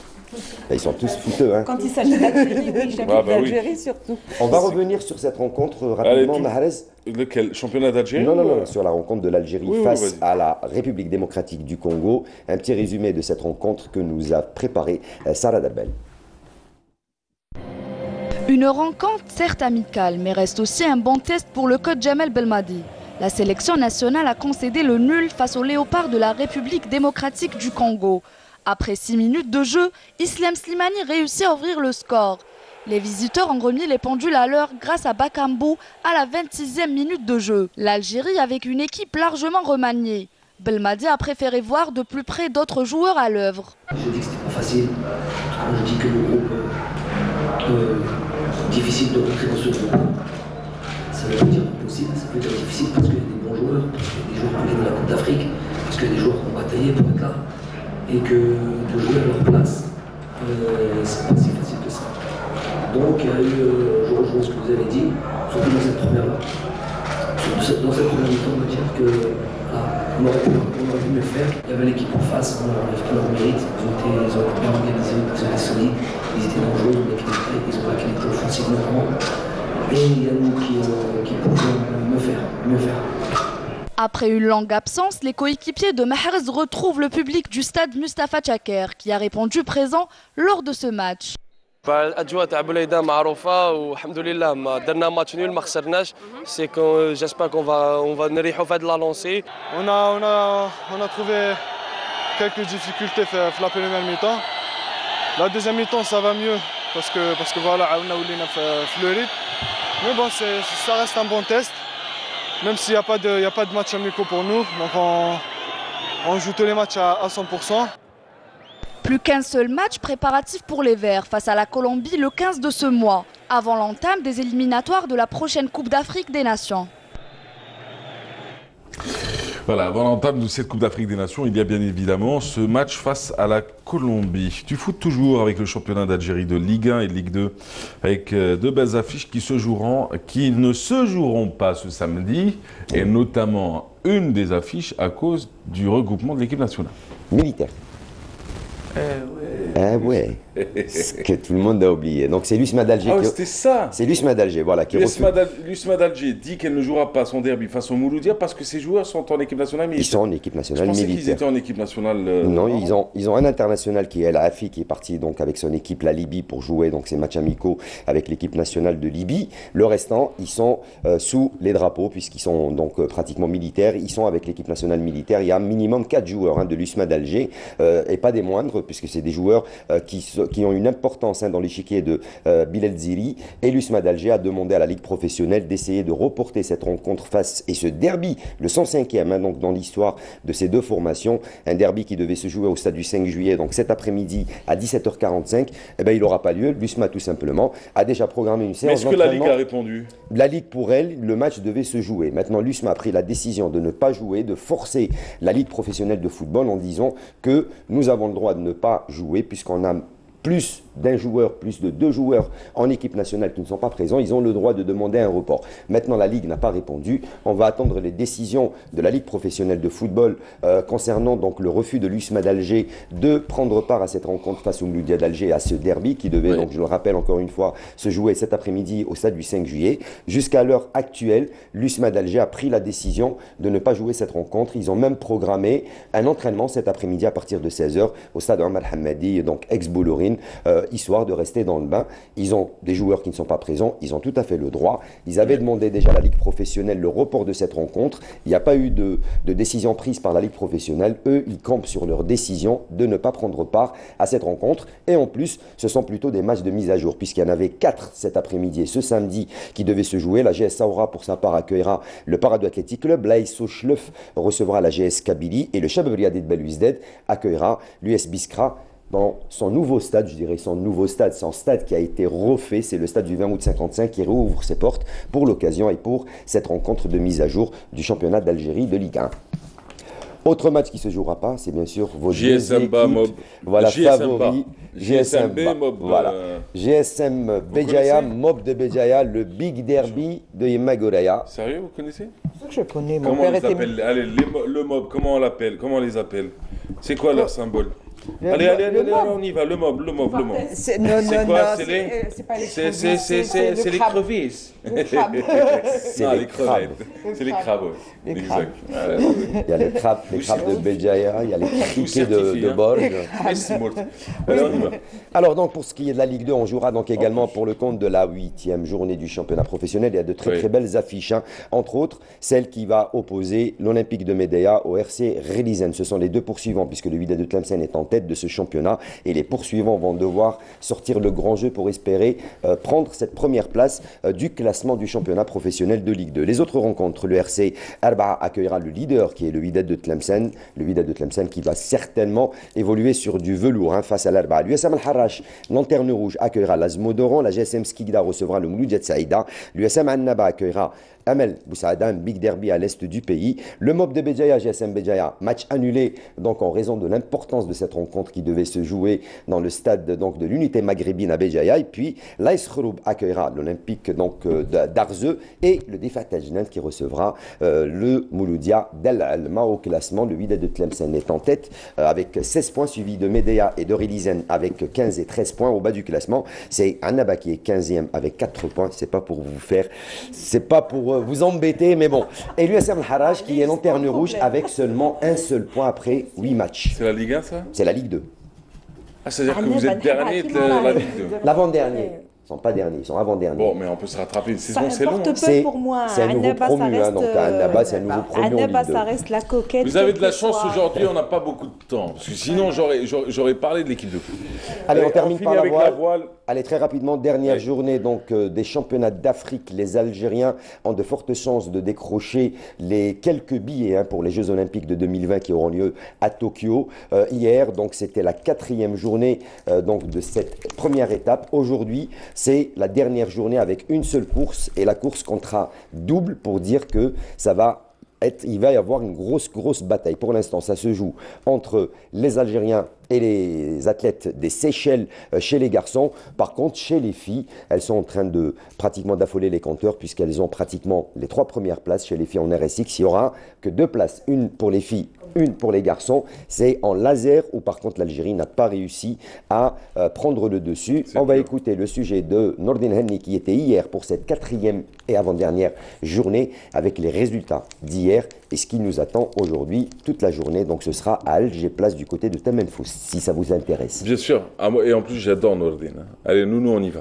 Ils sont tous fouteux. Hein. Quand il s'agit d'Algérie, oui, j'habite ah bah l'Algérie oui. surtout. On va revenir sur cette rencontre euh, rapidement, Allez, Mahrez. Lequel? Championnat d'Algérie? Non, non, non, sur la rencontre de l'Algérie oui, face oui, à la République démocratique du Congo. Un petit résumé de cette rencontre que nous a préparé euh, Sarah Dabel. Une rencontre certes amicale, mais reste aussi un bon test pour le coach Jamel Belmadi. La sélection nationale a concédé le nul face aux léopards de la République démocratique du Congo. Après six minutes de jeu, Islam Slimani réussit à ouvrir le score. Les visiteurs ont remis les pendules à l'heure grâce à Bakambu à la vingt-sixième minute de jeu. L'Algérie avec une équipe largement remaniée. Belmadi a préféré voir de plus près d'autres joueurs à l'œuvre. Je dis que c'était pas facile. Je dis que le groupe euh, difficile de rentrer dans ce groupe. Ça veut dire possible, ça peut être difficile parce qu'il y a des bons joueurs, parce qu'il y a des joueurs qui viennent de la Coupe d'Afrique, parce qu'il y a des joueurs qui ont bataillé pour être là. Et que de jouer à leur place, euh, c'est pas si facile que ça. Donc il y a eu, euh, je rejoins ce que vous avez dit, surtout dans cette première-là. Dans cette, dans cette première mi-temps, on va dire que ah, on, aurait pu, on aurait pu mieux faire. Il y avait l'équipe en face, on n'enlève pas leur mérite, ils ont été, ils ont été bien organisés, ils ont été solides, ils étaient dangereux, ils ont équilibré, ils ont la qualité offensive notamment. Et il y a nous qui, euh, qui pouvions mieux faire, mieux faire. Après une longue absence, les coéquipiers de Mahrez retrouvent le public du stade Mustafa Tchaker qui a répondu présent lors de ce match. الأجواء تاع بليده معروفة والحمد لله ما درنا ماتش نول ما خسرناش سي كون جيسبر كون فا اون فا نريحوا في هاد لا لونسي. On a on a on a trouvé quelques difficultés في la première mi-temps. La deuxième mi-temps ça va mieux parce que parce que voilà on a ولينا في le rythme. Mais bon c'est ça reste un bon test. Même s'il n'y a pas de, il y a pas de match amicaux pour nous, donc on, on joue tous les matchs à, à cent pour cent. Plus qu'un seul match préparatif pour les Verts face à la Colombie le quinze de ce mois, avant l'entame des éliminatoires de la prochaine Coupe d'Afrique des Nations. Voilà, avant l'entame de cette Coupe d'Afrique des Nations, il y a bien évidemment ce match face à la Colombie. Du foot toujours avec le championnat d'Algérie de Ligue un et de Ligue deux, avec deux belles affiches qui se joueront, qui ne se joueront pas ce samedi, et notamment une des affiches à cause du regroupement de l'équipe nationale. Militaire. Eh ouais. Ah ouais, ce que tout le monde a oublié. Donc c'est l'U S M A d'Alger. Ah, qui... c'était ça. C'est l'U S M A d'Alger, voilà. L'U S M A d'Alger dit qu'elle ne jouera pas son derby face au Mouloudia parce que ses joueurs sont en équipe nationale militaire. Ils sont en équipe nationale Je pensais militaire. qu'ils étaient en équipe nationale. Euh, non, ils ont, ils ont un international qui est la Afi, qui est parti donc avec son équipe la Libye pour jouer donc ses matchs amicaux avec l'équipe nationale de Libye. Le restant, ils sont euh, sous les drapeaux puisqu'ils sont donc euh, pratiquement militaires. Ils sont avec l'équipe nationale militaire. Il y a un minimum quatre joueurs hein, de l'U S M A d'Alger euh, et pas des moindres puisque c'est des joueurs euh, qui, qui ont une importance hein, dans l'échiquier de euh, Bilal Ziri. Et l'U S M A d'Alger a demandé à la Ligue professionnelle d'essayer de reporter cette rencontre face et ce derby, le cent cinquième hein, donc dans l'histoire de ces deux formations, un derby qui devait se jouer au stade du cinq juillet, donc cet après-midi à dix-sept heures quarante-cinq, eh ben, il n'aura pas lieu. L'U S M A tout simplement a déjà programmé une séance. Mais est-ce que la Ligue a répondu? La Ligue pour elle, le match devait se jouer. Maintenant, l'U S M A a pris la décision de ne pas jouer, de forcer la Ligue professionnelle de football en disant que nous avons le droit de ne pas jouer puisqu'on a plus d'un joueur, plus de deux joueurs en équipe nationale qui ne sont pas présents, ils ont le droit de demander un report. Maintenant, la Ligue n'a pas répondu. On va attendre les décisions de la Ligue professionnelle de football euh, concernant donc le refus de l'U S M A d'Alger de prendre part à cette rencontre face au Mouloudia d'Alger, à ce derby qui devait, oui. donc je le rappelle encore une fois, se jouer cet après-midi au stade du cinq juillet. Jusqu'à l'heure actuelle, l'U S M A d'Alger a pris la décision de ne pas jouer cette rencontre. Ils ont même programmé un entraînement cet après-midi à partir de seize heures au stade Omar Hamadi, donc ex-Boulourine, Euh, histoire de rester dans le bain. Ils ont des joueurs qui ne sont pas présents, ils ont tout à fait le droit. Ils avaient demandé déjà à la Ligue professionnelle le report de cette rencontre. Il n'y a pas eu de, de décision prise par la Ligue professionnelle. Eux, ils campent sur leur décision de ne pas prendre part à cette rencontre. Et en plus, ce sont plutôt des matchs de mise à jour, puisqu'il y en avait quatre cet après-midi et ce samedi qui devaient se jouer. La G S Saoura, pour sa part, accueillera le Parado Athletic Club. L'Aïsso Schlef recevra la G S Kabylie et le Shabab Riadi de Belouizdad accueillera l'U S Biskra dans son nouveau stade, je dirais son nouveau stade, son stade qui a été refait, c'est le stade du vingt août cinquante-cinq qui rouvre ses portes pour l'occasion et pour cette rencontre de mise à jour du championnat d'Algérie de Ligue un. Autre match qui ne se jouera pas, c'est bien sûr vos G S M B, Mob. Voilà, G S M B. favoris. G S M B, Mob. Voilà. Euh... G S M Béjaïa, Mob de Béjaïa, le Big Derby de Yemagoraya. Sérieux, vous connaissez? C'est ça que je connais. Mon comment père on était... appelle Allez, les mo le Mob, comment on l'appelle? Comment on les appelle? C'est quoi leur symbole? Le, allez, le, allez, le allez, mob. on y va, le mob, le mob, le mob. C'est non, non, quoi? non, c'est les... c'est pas les C'est crevisses, les crevisses. Le crabe. C'est non, les, les crabes. crevettes. C'est les crabes, Les exact. crabes. Il y a les crabes, les crabes de Béjaïa, il y a les criquets de, de Borges. Allez, on y va. Alors donc pour ce qui est de la Ligue deux, on jouera donc également pour le compte de la huitième journée du championnat professionnel. Il y a de très oui. très belles affiches, hein. Entre autres celle qui va opposer l'Olympique de Médéa au R C Relisen. Ce sont les deux poursuivants puisque le Wydad de Tlemcen est en tête de ce championnat et les poursuivants vont devoir sortir le grand jeu pour espérer euh, prendre cette première place euh, du classement du championnat professionnel de Ligue deux. Les autres rencontres, le R C Arba accueillera le leader qui est le Wydad de Tlemcen, le Wydad de Tlemcen qui va certainement évoluer sur du velours hein, face à l'Arba. L'U S M Al-Harrach, Lanterne Rouge, accueillera l'Azmodoran, la G S M Skikda recevra le Mouloudia Saïda, l'U S M Annaba accueillera Amel Boussaada, un big derby à l'est du pays. Le Mob de Béjaïa, G S M Béjaïa, match annulé donc en raison de l'importance de cette rencontre qui devait se jouer dans le stade donc, de l'unité maghrébine à Béjaïa. Et puis l'Aïs Khroub accueillera l'Olympique donc d'Arzeu et le Difat Tajnan qui recevra euh, le Mouloudia d'Al Alma au classement. Le Wydad de Tlemcen est en tête euh, avec seize points, suivi de Médéa et de Relisen avec quinze et treize points. Au bas du classement, c'est Annaba qui est quinzième avec quatre points. C'est pas pour vous faire, c'est pas pour euh, vous embêter, mais bon. Et l'U S M Al-Harrach qui est lanterne rouge avec seulement un seul point après huit matchs. C'est la Ligue un, ça? C'est la Ligue deux. Ah, c'est-à-dire que vous êtes dernier de la Ligue deux? L'avant-dernier. Ils ne sont pas derniers, ils sont avant-derniers. Bon, mais on peut se rattraper une saison, c'est long. Ça importe peu pour moi. C'est un nouveau promu, hein, donc Annaba, c'est un nouveau promu en Ligue deux. Ça reste la coquette. Vous avez de la chance aujourd'hui, on n'a pas beaucoup de temps. Parce que sinon, j'aurais parlé de l'équipe de foot. Allez, on termine par la avec voile. la voile. Allez, très rapidement, dernière Oui. journée donc euh, des championnats d'Afrique. Les Algériens ont de fortes chances de décrocher les quelques billets hein, pour les Jeux Olympiques de deux mille vingt qui auront lieu à Tokyo. Euh, hier, donc c'était la quatrième journée euh, donc de cette première étape. Aujourd'hui, c'est la dernière journée avec une seule course et la course comptera double pour dire que ça va être, il va y avoir une grosse, grosse bataille. Pour l'instant, ça se joue entre les Algériens et les athlètes des Seychelles euh, chez les garçons. Par contre, chez les filles, elles sont en train de pratiquement d'affoler les compteurs puisqu'elles ont pratiquement les trois premières places chez les filles en R S X. Il y aura que deux places, une pour les filles, une pour les garçons. C'est en laser où par contre l'Algérie n'a pas réussi à euh, prendre le dessus. On va écouter le sujet de Nordin Henni qui était hier pour cette quatrième et avant-dernière journée avec les résultats d'hier et ce qui nous attend aujourd'hui toute la journée. Donc ce sera à Alger, place du côté de Tamenfous, si ça vous intéresse. Bien sûr, et en plus j'adore Nordin. Allez, nous, nous on y va.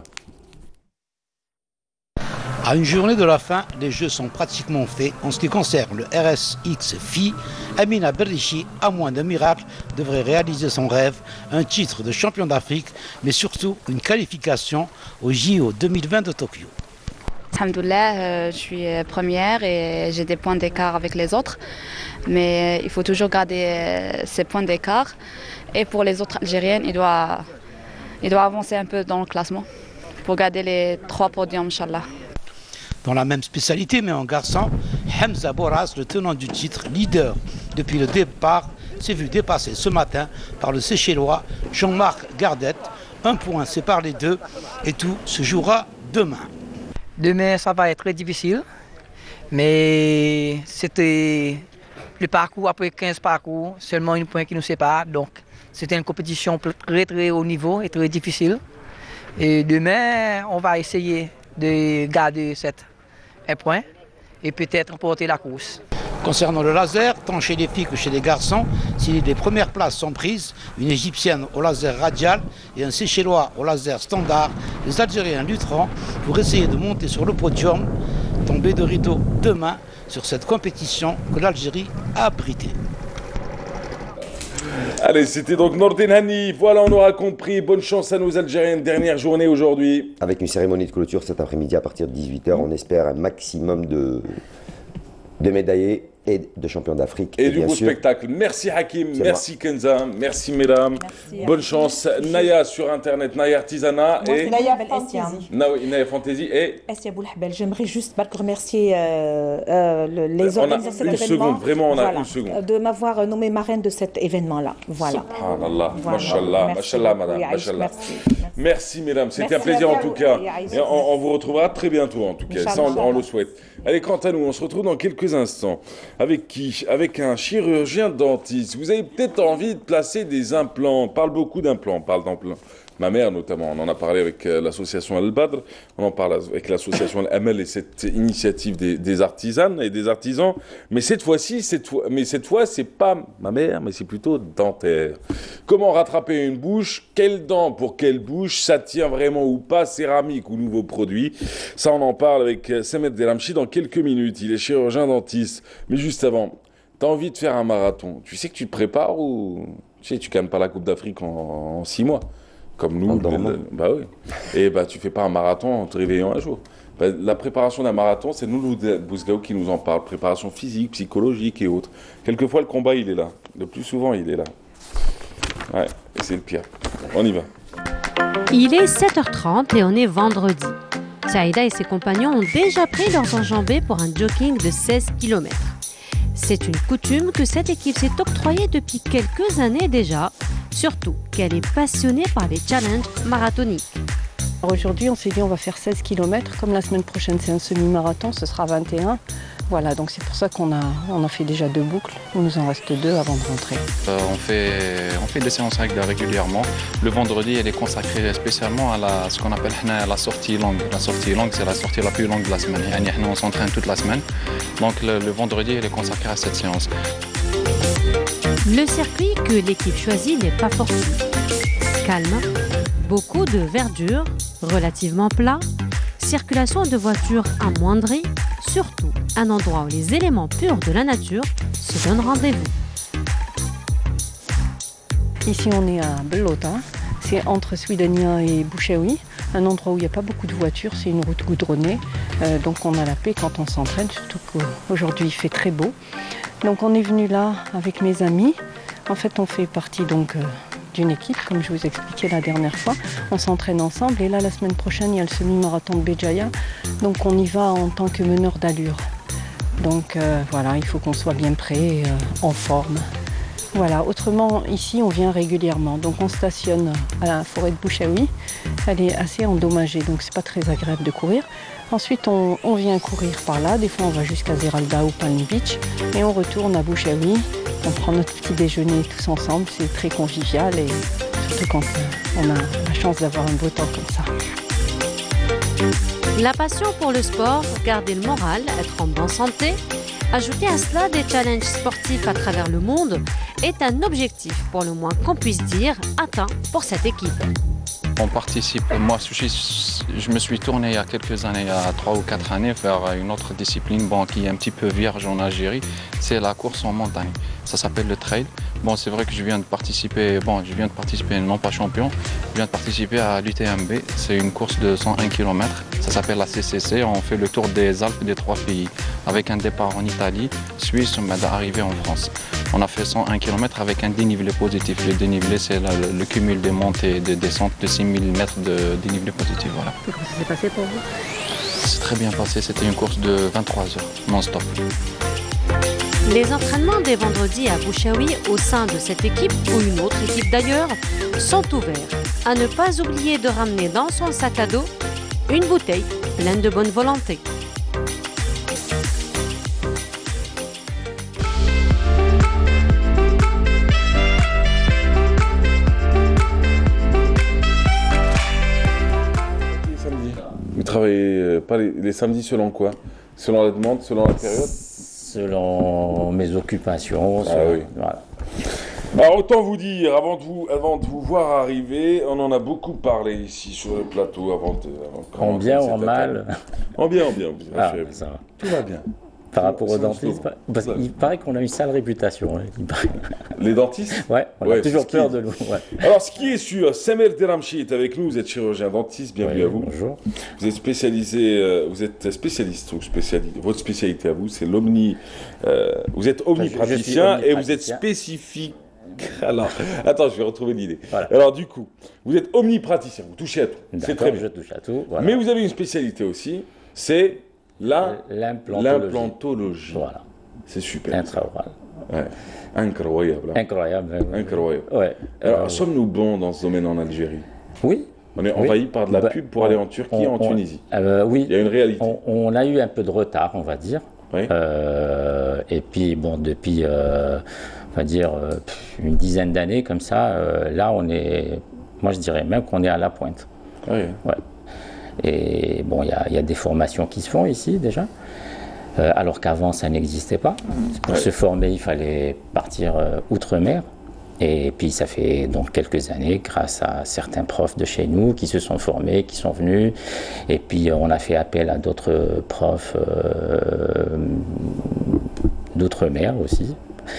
À une journée de la fin, les jeux sont pratiquement faits. En ce qui concerne le R S X filles, Amina Berrichi, à moins d'un miracle, devrait réaliser son rêve, un titre de champion d'Afrique, mais surtout une qualification aux J O deux mille vingt de Tokyo. Alhamdoulilah, euh, je suis première et j'ai des points d'écart avec les autres. Mais il faut toujours garder euh, ces points d'écart. Et pour les autres Algériennes, il doit, il doit avancer un peu dans le classement pour garder les trois podiums, Inch'Allah. Dans la même spécialité, mais en garçon, Hamza Boras, le tenant du titre, leader depuis le départ, s'est vu dépasser ce matin par le Seychellois Jean-Marc Gardette. Un point sépare les deux et tout se jouera demain. Demain, ça va être très difficile, mais c'était le parcours après quinze parcours, seulement un point qui nous sépare. Donc, c'était une compétition très très haut niveau et très difficile. Et demain, on va essayer de garder cette un point et peut-être remporter la course. Concernant le laser, tant chez les filles que chez les garçons, si les premières places sont prises, une égyptienne au laser radial et un séchellois au laser standard, les Algériens lutteront pour essayer de monter sur le podium, tomber de rideau demain sur cette compétition que l'Algérie a abritée. Allez, c'était donc Nordin Henni. Voilà, on aura compris. Bonne chance à nos Algériennes. Dernière journée aujourd'hui. Avec une cérémonie de clôture cet après-midi à partir de dix-huit heures. On espère un maximum de, de médaillés et de champions d'Afrique. Et, et du beau sûr, spectacle. Merci Hakim, merci moi. Kenza, merci mesdames. Merci, bonne chance. Merci. Naya sur internet, Naya Artisanat moi, et Naya Fantasy. Naya Fantasy et Essia Boulhbel. J'aimerais juste remercier euh, euh, le, les organisateurs de cet événement. Une seconde, vraiment, on a voilà, une seconde. De m'avoir nommé marraine de cet événement-là. Voilà. Subhanallah, voilà. Mashallah, Mashallah, madame. Mashallah. Merci. Merci. Merci, mesdames. C'était un plaisir en tout cas. Et on, on vous retrouvera très bientôt en tout cas. Ça, on, on le souhaite. Allez, quant à nous, on se retrouve dans quelques instants. Avec qui? Avec un chirurgien dentiste. Vous avez peut-être envie de placer des implants. On parle beaucoup d'implants. On parle d'implants. Ma mère notamment, on en a parlé avec l'association Al-Badr, on en parle avec l'association Al-Amal et cette initiative des, des artisanes et des artisans. Mais cette fois-ci, cette fois, mais cette fois, c'est pas ma mère, mais c'est plutôt dentaire. Comment rattraper une bouche? Quelle dent pour quelle bouche? Ça tient vraiment ou pas? Céramique ou nouveau produit? Ça, on en parle avec Samet Delamchi dans quelques minutes. Il est chirurgien dentiste. Mais juste avant, t'as envie de faire un marathon. Tu sais que tu te prépares ou tu sais, tu gagnes pas la Coupe d'Afrique en, en six mois? Comme nous, le, bah oui. Et bah tu fais pas un marathon en te réveillant un jour. Bah, la préparation d'un marathon, c'est nous, Bouzgaou, qui nous en parle. Préparation physique, psychologique et autres. Quelquefois, le combat, il est là. Le plus souvent, il est là. Ouais, et c'est le pire. On y va. Il est sept heures trente et on est vendredi. Saïda et ses compagnons ont déjà pris leurs enjambées pour un jogging de seize kilomètres. C'est une coutume que cette équipe s'est octroyée depuis quelques années déjà, surtout qu'elle est passionnée par les challenges marathoniques. Aujourd'hui, on s'est dit on va faire seize kilomètres. Comme la semaine prochaine, c'est un semi-marathon, ce sera vingt et un. Voilà, donc c'est pour ça qu'on a, on a fait déjà deux boucles. Il nous en reste deux avant de rentrer. Euh, on, fait, on fait des séances régulièrement. Le vendredi, elle est consacrée spécialement à la, ce qu'on appelle la sortie longue. La sortie longue, c'est la sortie la plus longue de la semaine. On s'entraîne toute la semaine. Donc le, le vendredi, elle est consacrée à cette séance. Le circuit que l'équipe choisit n'est pas fortuit. Calme, beaucoup de verdure, relativement plat, circulation de voitures amoindrie, surtout un endroit où les éléments purs de la nature se donnent rendez-vous. Ici on est à Belota, c'est entre Swidania et Bouchaoui, un endroit où il n'y a pas beaucoup de voitures, c'est une route goudronnée, euh, donc on a la paix quand on s'entraîne, surtout qu'aujourd'hui il fait très beau. Donc on est venu là avec mes amis, en fait on fait partie donc euh, d'une équipe, comme je vous expliquais la dernière fois, on s'entraîne ensemble et là la semaine prochaine il y a le semi-marathon de Béjaïa, donc on y va en tant que meneur d'allure. Donc euh, voilà, il faut qu'on soit bien prêt, euh, en forme. Voilà, autrement, ici, on vient régulièrement. Donc on stationne à la forêt de Bouchaoui. Elle est assez endommagée, donc c'est pas très agréable de courir. Ensuite, on, on vient courir par là. Des fois, on va jusqu'à Zeralda ou Palm Beach. Et on retourne à Bouchaoui. On prend notre petit déjeuner tous ensemble. C'est très convivial et surtout quand euh, on a la chance d'avoir un beau temps comme ça. La passion pour le sport, garder le moral, être en bonne santé, ajouter à cela des challenges sportifs à travers le monde est un objectif, pour le moins qu'on puisse dire, atteint pour cette équipe. On participe, moi je, je me suis tourné il y a quelques années, il y a trois ou quatre années, vers une autre discipline bon, qui est un petit peu vierge en Algérie, c'est la course en montagne. Ça s'appelle le trail. Bon, c'est vrai que je viens de participer, bon, je viens de participer, non pas champion, je viens de participer à l'U T M B. C'est une course de cent un kilomètres. Ça s'appelle la C C C. On fait le tour des Alpes des trois pays, avec un départ en Italie, Suisse, on va arriver en France. On a fait cent un kilomètres avec un dénivelé positif. Le dénivelé, c'est le, le cumul des montées et des descentes de six mille mètres de dénivelé positif. Voilà. Et comment ça s'est passé pour vous? C'est très bien passé. C'était une course de vingt-trois heures, non-stop. Les entraînements des vendredis à Bouchaoui au sein de cette équipe ou une autre équipe d'ailleurs sont ouverts. À ne pas oublier de ramener dans son sac à dos une bouteille pleine de bonne volonté. Les samedis. Vous travaillez pas les, les samedis selon quoi? Selon la demande, selon la période? Selon mes occupations. Ah selon, oui. Voilà. Alors autant vous dire, avant de vous, avant de vous voir arriver, on en a beaucoup parlé ici sur le plateau avant de... Avant en bien ou en mal? En bien, en bien. En bien. Ah, ça va. Tout va bien. Par rapport aux dentistes, parce qu'il paraît qu'on a une sale réputation. Hein. Les dentistes? Ouais, on ouais, a toujours peur est... de nous. Ouais. Alors, ce qui est sûr, Samer Deramchi est avec nous, vous êtes chirurgien dentiste, bienvenue oui, à vous. Bonjour. Vous êtes spécialisé, euh, vous êtes spécialiste, ou spécialité, votre spécialité à vous, c'est l'omni... Euh, vous êtes omnipraticien et vous êtes spécifique... Alors, attends, je vais retrouver l'idée. Voilà. Alors, du coup, vous êtes omnipraticien, vous touchez à tout. C'est très bien. Je touche à tout. Voilà. Mais vous avez une spécialité aussi, c'est la l'implantologie. Voilà. C'est super. Intraoral. Ouais. Incroyable. Hein. Incroyable. Incroyable. Ouais. Alors, euh, sommes-nous bons dans ce domaine en Algérie? Oui. On est oui. envahi par de la bah, pub pour on, aller en Turquie, on, en Tunisie. Euh, oui. Il y a une réalité. On, on a eu un peu de retard, on va dire. Oui. Euh, et puis, bon, depuis, euh, on va dire, euh, une dizaine d'années comme ça, euh, là, on est, moi je dirais même qu'on est à la pointe. Oui. Ouais. Et bon, il y, y a des formations qui se font ici déjà, euh, alors qu'avant ça n'existait pas. Pour ouais. se former, il fallait partir euh, outre-mer. Et puis ça fait donc quelques années, grâce à certains profs de chez nous qui se sont formés, qui sont venus. Et puis on a fait appel à d'autres profs euh, d'outre-mer aussi,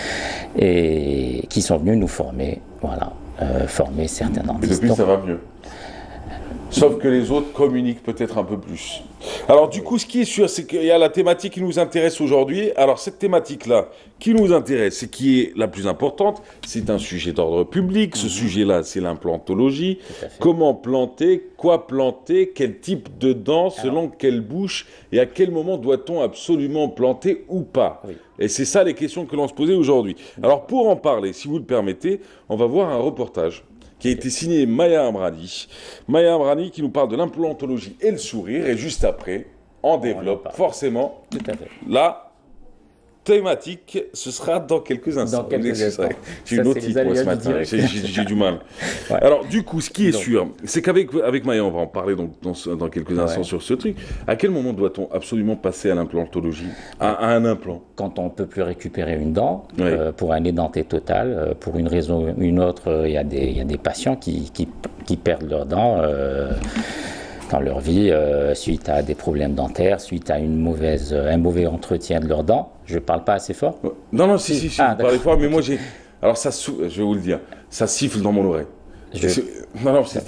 et qui sont venus nous former, voilà, euh, former certains dentistes. Et depuis, ça va mieux. Sauf que les autres communiquent peut-être un peu plus. Alors du coup, ce qui est sûr, c'est qu'il y a la thématique qui nous intéresse aujourd'hui. Alors cette thématique-là, qui nous intéresse et qui est la plus importante, c'est un sujet d'ordre public. Ce sujet-là, c'est l'implantologie. Comment planter, quoi planter, quel type de dents, selon Alors, quelle bouche, et à quel moment doit-on absolument planter ou pas. Oui. Et c'est ça les questions que l'on se posait aujourd'hui. Alors pour en parler, si vous le permettez, on va voir un reportage qui a été signé Maya Amrani. Maya Amrani qui nous parle de l'implantologie et le sourire. Et juste après, on développe on forcément Tout à fait. la thématique. Ce sera dans quelques instants. Dans quelques instants. J'ai une autre moi ce matin. J'ai du mal. Ouais. Alors du coup, ce qui est donc sûr, c'est qu'avec avec Maya, on va en parler donc, dans, dans quelques instants ouais. sur ce truc. À quel moment doit-on absolument passer à l'implantologie, à, à un implant? Quand on ne peut plus récupérer une dent, ouais. euh, pour un édenté total, euh, pour une raison ou une autre, il euh, y, y a des patients qui, qui, qui perdent leurs dents euh, dans leur vie, euh, suite à des problèmes dentaires, suite à une mauvaise, un mauvais entretien de leurs dents. Je ne parle pas assez fort? Non, non, si, si, si ah, vous parlez fort, mais moi j'ai... Alors ça, je vais vous le dire, ça siffle dans mon oreille. Je... Non, non, c'est très bien. Bon.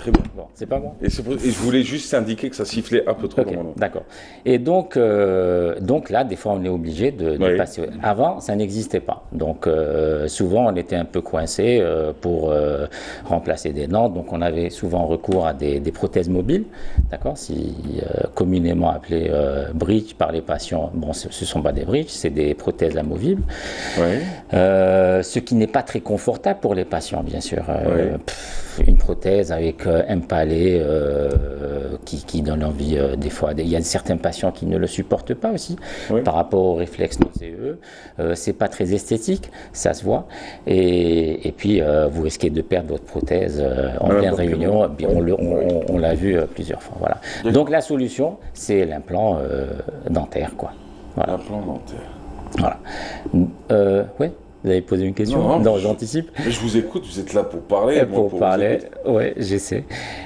c'est pas moi. Et, et je voulais juste indiquer que ça sifflait un peu trop okay, dans mon D'accord. Et donc, euh, donc là, des fois, on est obligé de, de oui. passer. Avant, ça n'existait pas. Donc, euh, souvent, on était un peu coincé euh, pour euh, remplacer des dents. Donc, on avait souvent recours à des, des prothèses mobiles, d'accord, si euh, communément appelées euh, bridge par les patients. Bon, ce ne sont pas des bridges, c'est des prothèses amovibles. Oui. Euh, ce qui n'est pas très confortable pour les patients, bien sûr. Euh, oui. pff, une prothèse avec euh, un palais euh, qui, qui donne envie euh, des fois. Il y a certains patients qui ne le supportent pas aussi oui. par rapport aux réflexes nauséeux. Euh, c'est pas très esthétique, ça se voit. Et, et puis euh, vous risquez de perdre votre prothèse euh, en pleine réunion. Bon. On, le, on, on, on l'a vu euh, plusieurs fois. Voilà. Donc la solution, c'est l'implant euh, dentaire, quoi. Voilà. L'implant dentaire. Voilà. Euh, ouais. Vous avez posé une question? Non, non j'anticipe. Mais je vous écoute, vous êtes là pour parler. Et pour, pour parler, ouais, j'essaie.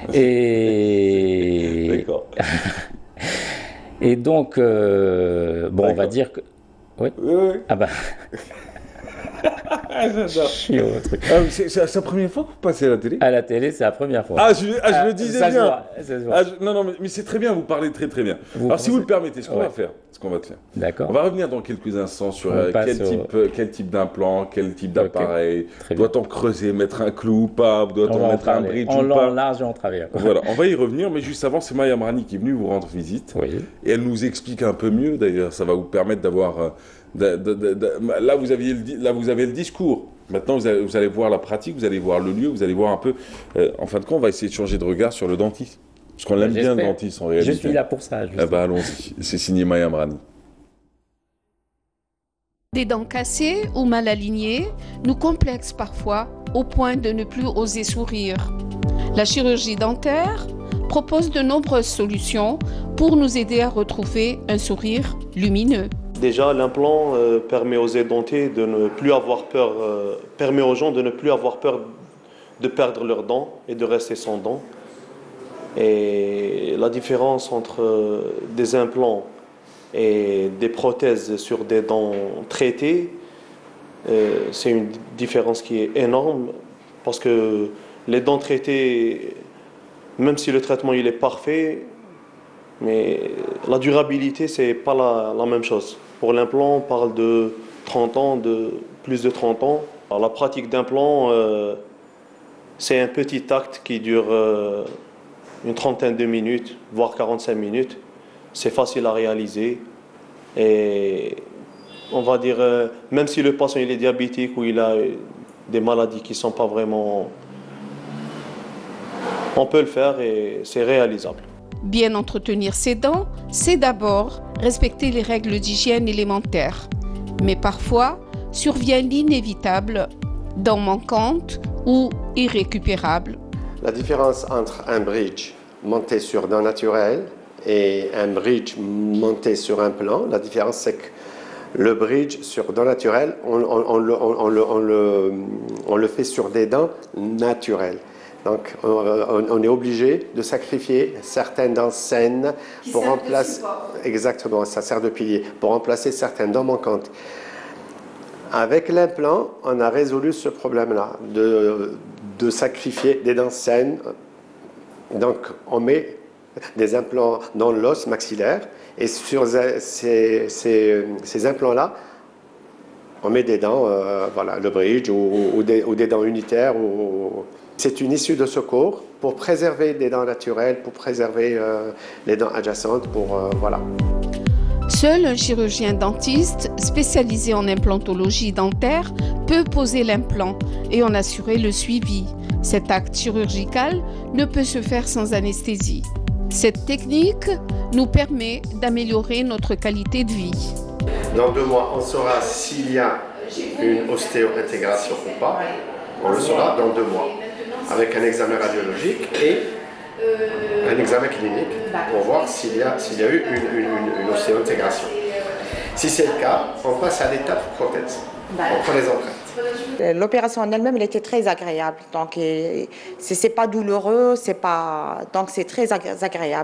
Et... D'accord. Et donc, euh, bon, on va dire que... Oui, oui, oui. Ah bah... J'adore. Truc. Ah, c'est la première fois que vous passez à la télé? À la télé, c'est la première fois. Ah, je, ah, je ah, le disais ça bien. Se voit, ça se voit. Ah, je, non, non, mais, mais c'est très bien, vous parlez très très bien. Vous Alors, pensez... si vous le permettez, ce qu'on ouais. va faire, ce qu'on va faire. D'accord. On va revenir dans quelques instants sur euh, quel, au... type, euh, quel type d'implant, quel type d'appareil. Okay. Doit-on creuser, mettre un clou ou pas? Doit-on mettre un bridge en ou pas? En large et en travers. Voilà, on va y revenir, mais juste avant, c'est Maya Amrani qui est venue vous rendre visite. Oui. Et elle nous explique un peu mieux, d'ailleurs, ça va vous permettre d'avoir... Euh, de, de, de, de, là, vous aviez le, là, vous avez le discours. Maintenant, vous allez, vous allez voir la pratique, vous allez voir le lieu, vous allez voir un peu... Euh, en fin de compte, on va essayer de changer de regard sur le dentiste. Parce qu'on l'aime bien, le dentiste, en réalité. Je suis là pour ça. Eh ben, allons-y. C'est signé Maya Amrani. Des dents cassées ou mal alignées nous complexent parfois au point de ne plus oser sourire. La chirurgie dentaire propose de nombreuses solutions pour nous aider à retrouver un sourire lumineux. Déjà, l'implant euh, permet aux édentés de ne plus avoir peur, euh, permet aux gens de ne plus avoir peur de perdre leurs dents et de rester sans dents. Et la différence entre euh, des implants et des prothèses sur des dents traitées, euh, c'est une différence qui est énorme parce que les dents traitées, même si le traitement il est parfait, mais la durabilité, c'est pas la, la même chose. Pour l'implant, on parle de trente ans, de plus de trente ans. Alors, la pratique d'implant, euh, c'est un petit acte qui dure euh, une trentaine de minutes, voire quarante-cinq minutes. C'est facile à réaliser. Et on va dire, euh, même si le patient il est diabétique ou il a des maladies qui ne sont pas vraiment... On peut le faire et c'est réalisable. Bien entretenir ses dents, c'est d'abord respecter les règles d'hygiène élémentaires. Mais parfois, survient l'inévitable, dents manquantes ou irrécupérables. La différence entre un bridge monté sur dents naturelles et un bridge monté sur un plan, la différence c'est que le bridge sur dents naturelles, on, on, on, le, on, le, on, le, on le fait sur des dents naturelles. Donc, on, on est obligé de sacrifier certaines dents saines pour remplacer. Exactement, ça sert de pilier pour remplacer certaines dents manquantes. Avec l'implant, on a résolu ce problème-là de, de sacrifier des dents saines. Donc, on met des implants dans l'os maxillaire et sur ces, ces, ces implants-là, on met des dents, euh, voilà, le bridge ou, ou, des, ou des dents unitaires. Ou... C'est une issue de secours pour préserver des dents naturelles, pour préserver euh, les dents adjacentes, pour euh, voilà. Seul un chirurgien dentiste spécialisé en implantologie dentaire peut poser l'implant et en assurer le suivi. Cet acte chirurgical ne peut se faire sans anesthésie. Cette technique nous permet d'améliorer notre qualité de vie. Dans deux mois, on saura s'il y a une ostéo-intégration ou pas. On le saura dans deux mois, avec un examen radiologique et un examen clinique pour voir s'il y a, s'il y a eu une, une, une ostéo-intégration. Si c'est le cas, on passe à l'étape prothèse. On prend les empreintes. L'opération en elle-même, elle était très agréable. Donc, c'est pas douloureux, c'est pas... donc c'est très agréable.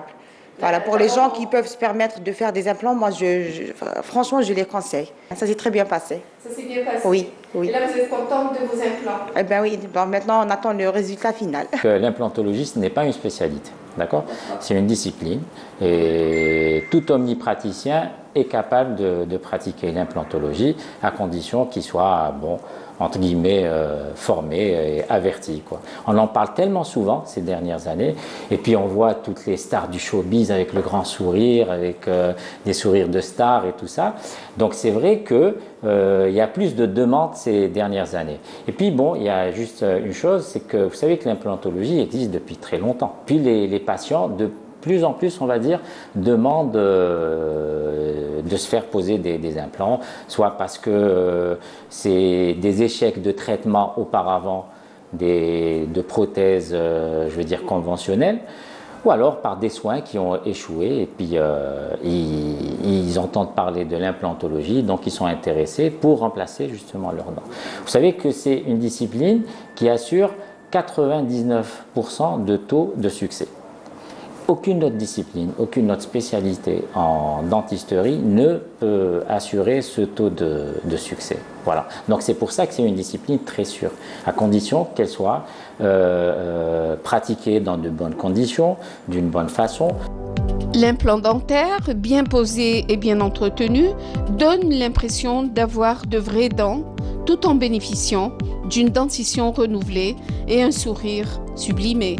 Voilà, pour les gens qui peuvent se permettre de faire des implants, moi, je, je, franchement, je les conseille. Ça s'est très bien passé. Ça s'est bien passé. Oui, oui. Et là, vous êtes contente de vos implants? Eh bien oui, bon, maintenant, on attend le résultat final. L'implantologie, ce n'est pas une spécialité, d'accord? C'est une discipline et tout omnipraticien est capable de, de pratiquer l'implantologie à condition qu'il soit, bon, entre guillemets, euh, formé et averti, quoi. On en parle tellement souvent ces dernières années, et puis on voit toutes les stars du showbiz avec le grand sourire, avec euh, des sourires de stars et tout ça. Donc c'est vrai qu'il euh, y a plus de demandes ces dernières années. Et puis bon, il y a juste une chose, c'est que vous savez que l'implantologie existe depuis très longtemps. Puis les, les patients, de plus en plus, on va dire, demandent euh, de se faire poser des, des implants, soit parce que euh, c'est des échecs de traitement auparavant des, de prothèses, euh, je veux dire, conventionnelles, ou alors par des soins qui ont échoué et puis euh, ils, ils entendent parler de l'implantologie, donc ils sont intéressés pour remplacer justement leurs dents. Vous savez que c'est une discipline qui assure quatre-vingt-dix-neuf pour cent de taux de succès. Aucune autre discipline, aucune autre spécialité en dentisterie ne peut assurer ce taux de, de succès. Voilà. Donc c'est pour ça que c'est une discipline très sûre, à condition qu'elle soit euh, euh, pratiquée dans de bonnes conditions, d'une bonne façon. L'implant dentaire, bien posé et bien entretenu, donne l'impression d'avoir de vraies dents, tout en bénéficiant d'une dentition renouvelée et un sourire sublimé.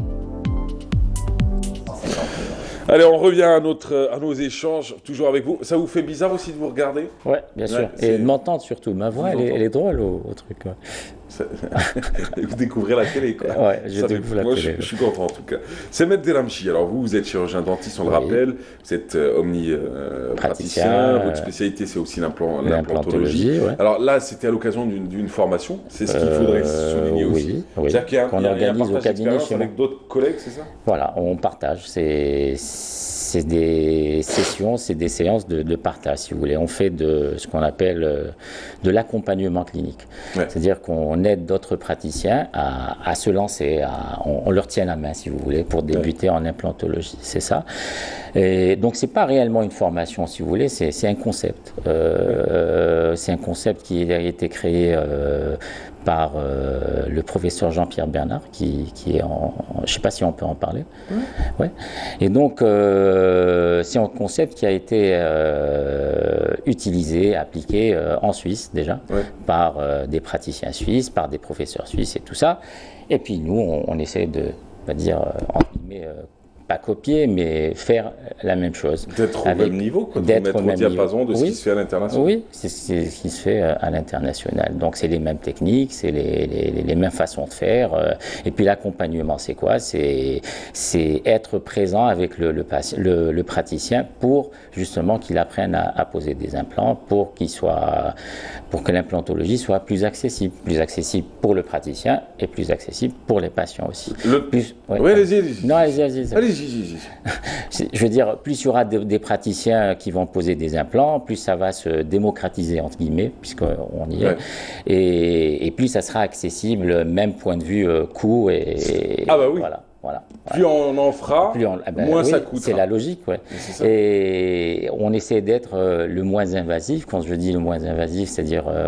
Allez, on revient à, notre, à nos échanges, toujours avec vous. Ça vous fait bizarre aussi de vous regarder? Oui, bien sûr. Ouais, et de m'entendre surtout. Ma voix, elle est, elle est drôle au, au truc. Ouais. Vous découvrez la télé, quoi. Ouais, je Ça découvre fait... la Moi, télé. Je, je suis content, en tout cas. C'est Maître Delamchi. Alors, vous, vous êtes chirurgien dentiste, on le Oui. rappelle. Vous êtes euh, omni-praticien. Euh, Votre spécialité, c'est aussi l'implant- l'implantologie, l'implantologie. ouais. Alors là, c'était à l'occasion d'une formation. C'est ce qu'il faudrait Euh, souligner oui, aussi. oui. C'est-à-dire qu'il y a, Qu'on il y a- il y a un organise au partage cabinet d'expérience chez moi. avec d'autres collègues, c'est ça? Voilà, on partage. C'est c'est des sessions, c'est des séances de, de partage, si vous voulez. On fait de ce qu'on appelle euh, de l'accompagnement clinique. Ouais. C'est-à-dire qu'on aide d'autres praticiens à, à se lancer, à, on, on leur tient la main, si vous voulez, pour débuter ouais. en implantologie. C'est ça. Et donc, c'est pas réellement une formation, si vous voulez, c'est c'est un concept. Euh, ouais. C'est un concept qui a été créé euh, par euh, le professeur Jean-Pierre Bernard, qui, qui est en, en... Je ne sais pas si on peut en parler. Mmh. Ouais. Et donc, euh, c'est un concept qui a été euh, utilisé, appliqué euh, en Suisse déjà, ouais. par euh, des praticiens suisses, par des professeurs suisses et tout ça. Et puis nous, on, on essaie de, on va dire, entre guillemets, euh, pas copier, mais faire la même chose. D'être au même niveau, d'être au même diapason de ce oui. qui se fait à l'international. Oui, c'est ce qui se fait à l'international. Donc c'est les mêmes techniques, c'est les, les, les mêmes façons de faire. Et puis l'accompagnement, c'est quoi? C'est être présent avec le, le, le, le praticien pour justement qu'il apprenne à, à poser des implants, pour qu'il soit, pour que l'implantologie soit plus accessible, plus accessible pour le praticien et plus accessible pour les patients aussi. Le... Plus, ouais, oui, allez-y, allez-y. Non, allez-y, allez-y. Allez-y. Je veux dire, plus il y aura de, des praticiens qui vont poser des implants, plus ça va se démocratiser, entre guillemets, puisqu'on y est, ouais. et, et plus ça sera accessible, même point de vue euh, coût, et, et ah bah oui. voilà. Voilà, plus voilà. on en fera, on, ah ben, moins oui, ça coûte. C'est la logique, ouais. Et on essaie d'être euh, le moins invasif. Quand je dis le moins invasif, c'est-à-dire euh,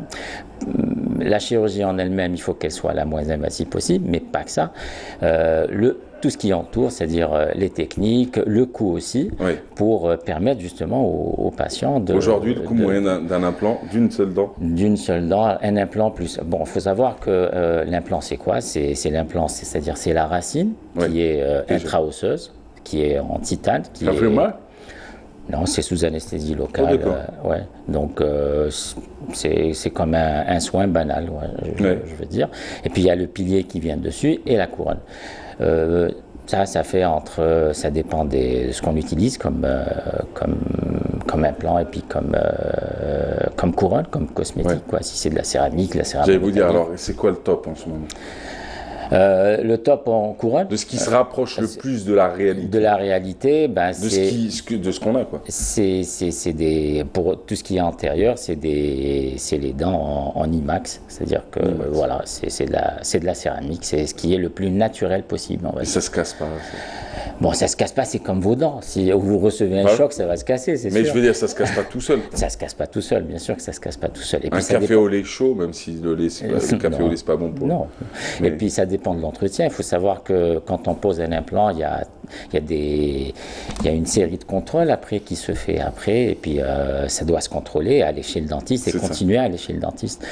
la chirurgie en elle-même, il faut qu'elle soit la moins invasive possible, mais pas que ça. Euh, le tout ce qui entoure, c'est-à-dire euh, les techniques, le coût aussi, oui. pour euh, permettre justement aux, aux patients de... Aujourd'hui, le coût de, moyen d'un implant, d'une seule dent D'une seule dent, un implant plus... Bon, il faut savoir que euh, l'implant, c'est quoi? C'est l'implant, c'est-à-dire c'est la racine oui. qui est euh, intra-osseuse, qui est en titane. Qui Ça est... fait mal? Non, c'est sous anesthésie locale. Oh, euh, ouais. Donc, euh, c'est comme un, un soin banal, ouais, je, ouais. je veux dire. Et puis, il y a le pilier qui vient dessus et la couronne. Euh, ça, ça fait entre... Ça dépend des, de ce qu'on utilise comme, euh, comme, comme implant et puis comme, euh, comme couronne, comme cosmétique. Ouais. Quoi. Si c'est de la céramique, la céramique... J'allais vous dire, alors, c'est quoi le top en ce moment? Euh, le top en couronne. De ce qui se rapproche euh, le plus de la réalité. De la réalité, ben de ce qui, ce que, de ce qu'on a, quoi. C'est des, pour tout ce qui est antérieur, c'est des, c'est les dents en, en IMAX, c'est-à-dire que IMAX. Voilà, c'est de la, c'est de la céramique, c'est ce qui est le plus naturel possible. On va Et dire. ça se casse pas. Ça. Bon, ça se casse pas, c'est comme vos dents. Si vous recevez un Ouais. choc, ça va se casser, c'est sûr. Mais je veux dire, ça se casse pas tout seul. Ça se casse pas tout seul, bien sûr que ça se casse pas tout seul. Et Un puis, ça café dépend- au lait chaud, même si le, lait, c'est- le café Non. au lait c'est pas bon pour. Non. Mais- Et puis ça dépend de l'entretien. Il faut savoir que quand on pose un implant, il y a, il y a, des, il y a une série de contrôles après qui se fait après. Et puis euh, ça doit se contrôler, aller chez le dentiste et C'est ça. continuer à aller chez le dentiste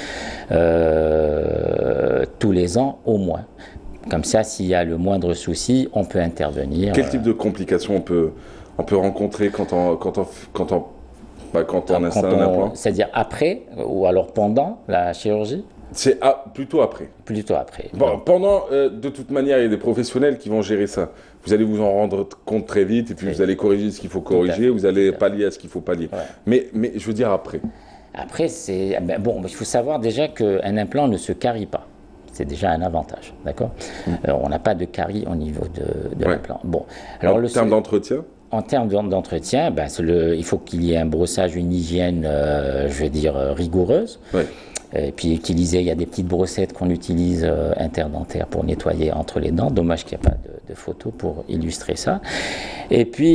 euh, tous les ans au moins. Comme ça, s'il y a le moindre souci, on peut intervenir. Quel type de complications on peut, on peut rencontrer quand on, quand on, quand on, bah, quand on Quand installe un on- implant? C'est-à-dire après ou alors pendant la chirurgie? C'est ah, plutôt après. Plutôt après. Bon, pendant, euh, de toute manière, il y a des professionnels qui vont gérer ça. Vous allez vous en rendre compte très vite et puis vous allez corriger ce qu'il faut corriger, vous allez pallier à ce qu'il faut pallier. Mais, mais je veux dire après. Après, c'est ben bon, il faut savoir déjà qu'un implant ne se carie pas. C'est déjà un avantage, d'accord. Euh, on n'a pas de carie au niveau de, de Ouais. l'implant. Bon, En le termes seul- d'entretien? En termes d'en- d'entretien, ben, c'est le- il faut qu'il y ait un brossage, une hygiène, euh, je veux dire, euh, rigoureuse. Et puis utiliser, il y a des petites brossettes qu'on utilise euh, interdentaires pour nettoyer entre les dents. Dommage qu'il n'y ait pas de, de photos pour illustrer ça. Et puis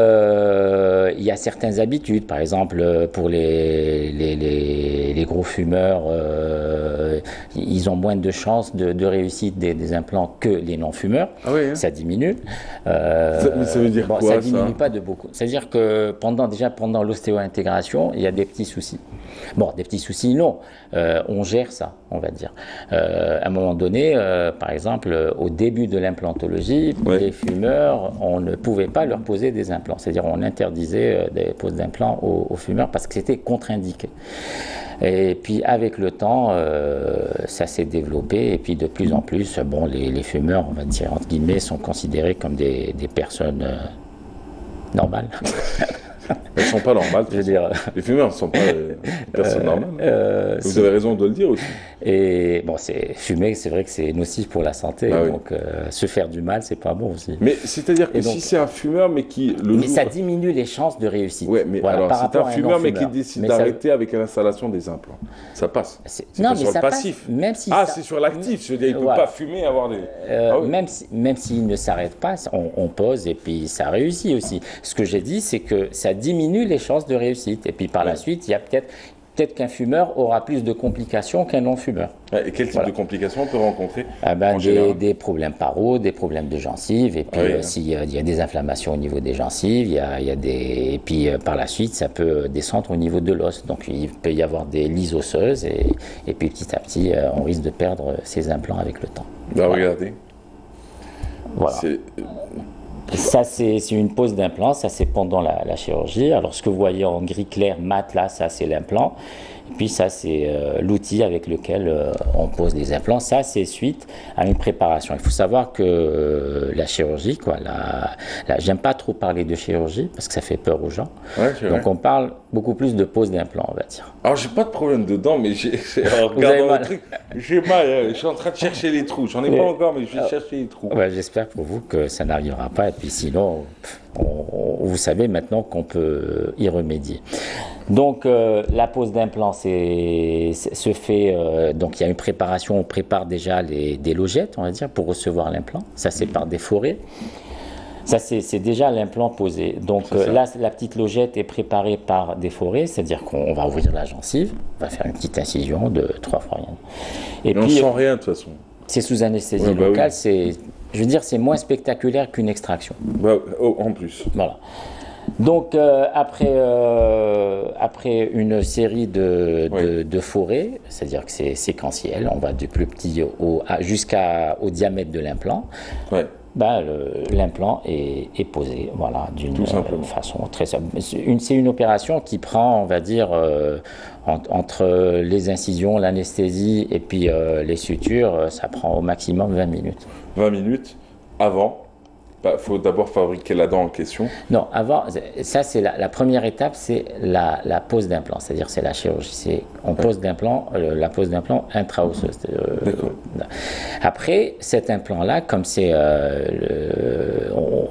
euh, il y a certaines habitudes, par exemple euh, pour les, les, les, les gros fumeurs, euh, ils ont moins de chances de, de réussite des, des implants que les non-fumeurs. Ça diminue. Euh, Ça- mais ça veut dire bon, quoi, ça ça diminue pas de beaucoup. C'est-à-dire que pendant déjà pendant l'ostéo-intégration, il y a des petits soucis. Bon, des petits soucis, non. Euh, on gère ça, on va dire. Euh, à un moment donné, euh, par exemple, euh, au début de l'implantologie, les fumeurs, on ne pouvait pas leur poser des implants. C'est-à-dire, on interdisait euh, des poses d'implants aux, aux fumeurs parce que c'était contre-indiqué. Et puis, avec le temps, euh, ça s'est développé. Et puis, de plus en plus, bon, les, les fumeurs, on va dire, entre guillemets, sont considérés comme des, des personnes euh, normales. Elles ne sont pas normales. Je veux dire, les fumeurs ne sont pas euh, des personnes Euh, normales. euh, Vous c'est- avez raison de le dire aussi. Et bon, c'est fumer, c'est vrai que c'est nocif pour la santé. Ah oui. Donc, euh, se faire du mal, c'est pas bon aussi. Mais c'est-à-dire que Et donc- si c'est un fumeur, mais qui le mais jour- ça diminue les chances de réussite. Ouais, mais Voilà, alors par c'est un rapport à fumeur, mais qui non-fumeur. décide Mais ça- d'arrêter avec l'installation des implants. Ça passe. C'est Non, pas mais sur ça le passe, passif. même si ah, ça- c'est sur l'actif. Je veux dire, il ne peut Voilà. pas fumer et avoir des. Euh, Ah oui. même si, même s'il ne s'arrête pas, on, on pose et puis ça réussit aussi. Ce que j'ai dit, c'est que ça diminue les chances de réussite. Et puis par la suite, il y a peut-être peut-être qu'un fumeur aura plus de complications qu'un non-fumeur. Ouais, et quel type Voilà. de complications on peut rencontrer Ah ben, en des, général des problèmes paro, des problèmes de gencives, et puis Ah oui, euh, hein. s'il y a, il y a des inflammations au niveau des gencives, il y a, il y a des, et puis euh, par la suite, ça peut descendre au niveau de l'os. Donc il peut y avoir des lises osseuses, et, et puis petit à petit, euh, on risque de perdre ces implants avec le temps. Bah, regardez. Voilà. C'est- Ça, c'est c'est une pose d'implant, ça c'est pendant la, la chirurgie. Alors ce que vous voyez en gris clair mat, là, ça c'est l'implant. Et puis ça c'est euh, l'outil avec lequel euh, on pose les implants. Ça c'est suite à une préparation. Il faut savoir que euh, la chirurgie, quoi, la, la- j'aime pas trop parler de chirurgie parce que ça fait peur aux gens. Ouais, c'est Donc vrai. on parle beaucoup plus de pose d'implant, on va dire. Alors, j'ai pas de problème dedans, mais j'ai, j'ai- en Vous avez regardant mal. le truc, j'ai mal. euh, Je suis en train de chercher les trous. J'en ai Mais- pas encore, mais je vais Ah. chercher les trous. Ouais, j'espère pour vous que ça n'arrivera pas. Et puis sinon, pff, on- on- vous savez maintenant qu'on peut y remédier. Donc euh, la pose d'implant c'est- c'est- se fait, euh, donc il y a une préparation, on prépare déjà les, des logettes, on va dire, pour recevoir l'implant. Ça c'est par des forêts. Ça, c'est c'est déjà l'implant posé. Donc C'est euh, ça. là, la petite logette est préparée par des forêts, c'est-à-dire qu'on va ouvrir la gencive, on va faire une petite incision de trois fois rien. Et Mais on puis, sent rien de toute façon. c'est sous anesthésie Ouais, bah locale, oui. c'est, je veux dire, c'est moins spectaculaire qu'une extraction. Bah, oh, en plus. Voilà. Donc euh, après, euh, après une série de, de, de forêts, c'est-à-dire que c'est séquentiel, on va du plus petit au, à- jusqu'à au diamètre de l'implant. Ben, le- l'implant est, est posé, voilà, d'une euh, façon très simple. C'est une, c'est une opération qui prend, on va dire, euh, en- entre les incisions, l'anesthésie et puis euh, les sutures, euh, ça prend au maximum vingt minutes. vingt minutes avant. Il faut d'abord fabriquer la dent en question. Non, avant, ça c'est la, la première étape, c'est la, la pose d'implant, c'est-à-dire c'est la chirurgie. C'est, on pose d'implant, euh, la pose d'implant intra-osseuse. Euh, après, cet implant-là, comme c'est, euh, le- on-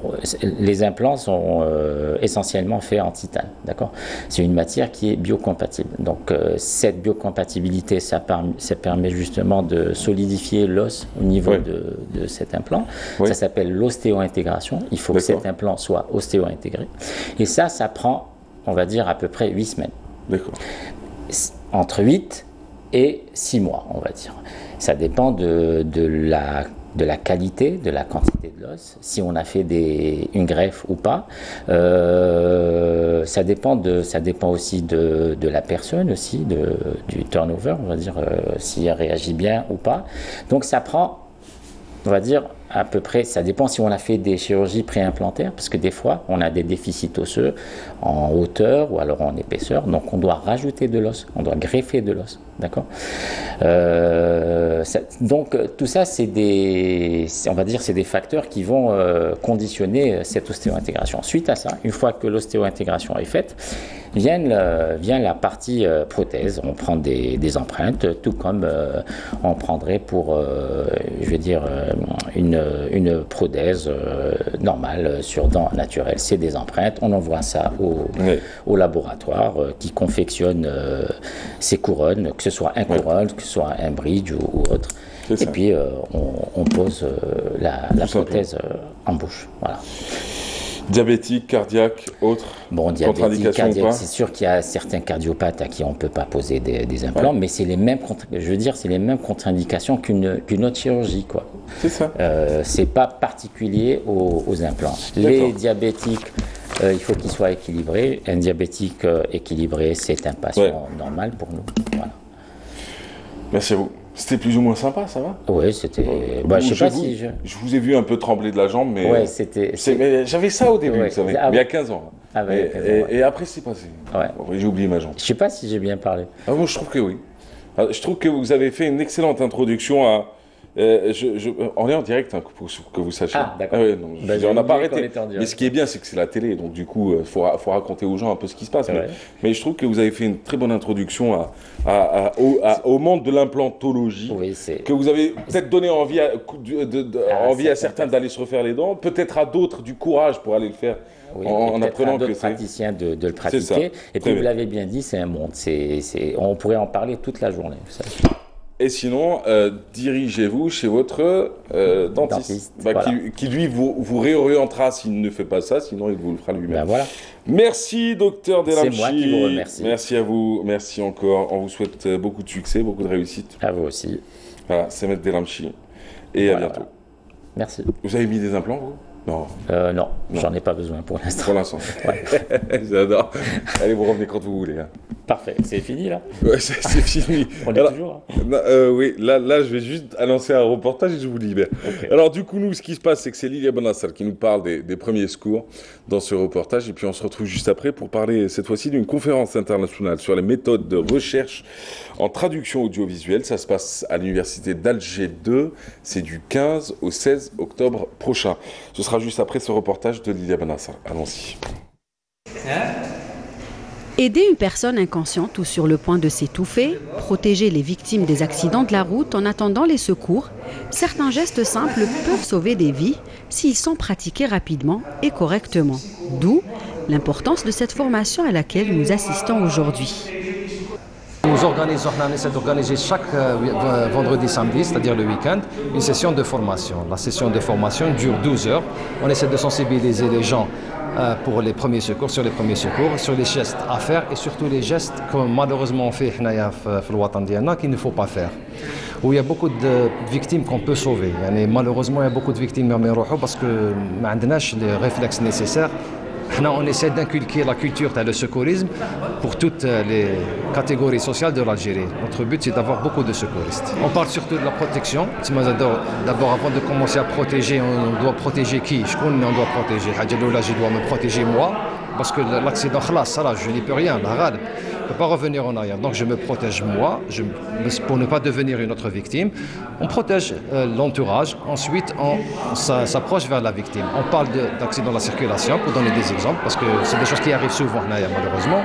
les implants sont euh, essentiellement faits en titane, d'accord? C'est une matière qui est biocompatible. Donc euh, cette biocompatibilité, ça, par, ça permet justement de solidifier l'os au niveau oui. de, de cet implant. Oui. Ça s'appelle l'ostéo-intégration. Il faut que cet implant soit ostéo-intégré. Et ça, ça prend, on va dire, à peu près huit semaines. D'accord. Entre huit et six mois, on va dire. Ça dépend de, de la de la qualité, de la quantité de l'os, si on a fait des, une greffe ou pas. Euh, ça, dépend de, ça dépend aussi de, de la personne, aussi, de, du turnover, on va dire, euh, si elle réagit bien ou pas. Donc ça prend, on va dire, à peu près, ça dépend si on a fait des chirurgies préimplantaires, parce que des fois, on a des déficits osseux en hauteur ou alors en épaisseur, donc on doit rajouter de l'os, on doit greffer de l'os, d'accord euh, ça, donc tout ça, c'est des, on va dire, c'est des facteurs qui vont euh, conditionner cette ostéo-intégration. Suite à ça, une fois que l'ostéo-intégration est faite, vient, le, vient la partie euh, prothèse. On prend des, des empreintes, tout comme euh, on prendrait pour, euh, je veux dire, euh, une, une prothèse euh, normale sur dents naturelles. C'est des empreintes. On envoie ça au, oui. au laboratoire euh, qui confectionne euh, ces couronnes, que ce soit un couronne, oui. que ce soit un bridge ou, ou autre. Et puis euh, on, on pose euh, la, la prothèse euh, en bouche. Voilà. Diabétique, cardiaque, autre bon, diabétique, cardiaque, c'est sûr qu'il y a certains cardiopathes à qui on ne peut pas poser des, des implants, ouais. mais c'est les mêmes, je veux dire, c'est les mêmes contre-indications qu'une qu'une autre chirurgie, quoi. C'est ça. Euh, c'est pas particulier aux, aux implants. Les diabétiques, euh, il faut qu'ils soient équilibrés. Un diabétique euh, équilibré, c'est un patient ouais. normal pour nous. Voilà. Merci à vous. C'était plus ou moins sympa, ça va? Oui, c'était. Bah, je sais je pas vous, si je. Je vous ai vu un peu trembler de la jambe, mais. Ouais, c'était. J'avais ça au début, ouais. vous savez, ah, il y a quinze ans. Ah, bah, et, quinze ans, et, ouais. et après, c'est passé. Ouais. J'ai oublié ma jambe. Je sais pas si j'ai bien parlé. Ah, moi, je trouve que oui. Je trouve que vous avez fait une excellente introduction à. Euh, je, je, on est en direct, hein, pour que vous sachiez. Ah, d'accord. Ah ouais, non, bah, on n'a pas arrêté. Mais ce qui est bien, c'est que c'est la télé, donc du coup, il faut, faut raconter aux gens un peu ce qui se passe. Mais, mais je trouve que vous avez fait une très bonne introduction à, à, à, au, à, au monde de l'implantologie, oui, que vous avez peut-être donné envie à, de, de, de, ah, envie à certains d'aller se refaire les dents, peut-être à d'autres du courage pour aller le faire. Oui, en, en apprenant que c'est praticiens de, de le pratiquer. Et puis, vous l'avez bien dit, c'est un monde. C'est, c'est, on pourrait en parler toute la journée. Vous savez. Et sinon, euh, dirigez-vous chez votre euh, dentiste, dentiste bah, voilà. qui, qui lui vous, vous réorientera s'il ne fait pas ça, sinon il vous le fera lui-même. Ben voilà. Merci docteur Delamchi. C'est moi qui vous remercie. Merci à vous, merci encore. On vous souhaite beaucoup de succès, beaucoup de réussite. À vous aussi. Voilà, c'est Maître Delamchi. Et voilà, à bientôt. Voilà. Merci. Vous avez mis des implants, vous? Non. Euh, non, non. J'en ai pas besoin pour l'instant. Pour l'instant. Ouais. J'adore. Allez, vous revenez quand vous voulez. Hein. Parfait. C'est fini, là? Ouais, c'est fini. On est Alors, toujours hein. euh, Oui, là, là, je vais juste annoncer un reportage et je vous libère. Okay. Alors, du coup, nous, ce qui se passe, c'est que c'est Lilia Benassar qui nous parle des, des premiers secours dans ce reportage. Et puis, on se retrouve juste après pour parler, cette fois-ci, d'une conférence internationale sur les méthodes de recherche en traduction audiovisuelle. Ça se passe à l'université d'Alger deux. C'est du quinze au seize octobre prochain. Ce sera juste après ce reportage de Lilia Benassar. Allons-y. Aider une personne inconsciente ou sur le point de s'étouffer, protéger les victimes des accidents de la route en attendant les secours, certains gestes simples peuvent sauver des vies s'ils sont pratiqués rapidement et correctement. D'où l'importance de cette formation à laquelle nous assistons aujourd'hui. Nous organisons, on essaie d'organiser chaque euh, vendredi, samedi, c'est-à-dire le week-end, une session de formation. La session de formation dure douze heures. On essaie de sensibiliser les gens euh, pour les premiers secours, sur les premiers secours, sur les gestes à faire et surtout les gestes que malheureusement on fait qu'il ne faut pas faire. Où il y a beaucoup de victimes qu'on peut sauver. Malheureusement, il y a beaucoup de victimes parce que nous n'avons pas les réflexes nécessaires. On essaie d'inculquer la culture le secourisme pour toutes les catégories sociales de l'Algérie. Notre but, c'est d'avoir beaucoup de secouristes. On parle surtout de la protection. D'abord, avant de commencer à protéger, on doit protéger qui? Je connais, on doit protéger. Je dois me protéger moi, parce que l'accident, je n'y peux rien. Je ne peux pas revenir en arrière. Donc je me protège moi, je, pour ne pas devenir une autre victime. On protège euh, l'entourage. Ensuite, on, on s'approche vers la victime. On parle d'accident de, de la circulation, pour donner des exemples, parce que c'est des choses qui arrivent souvent, malheureusement.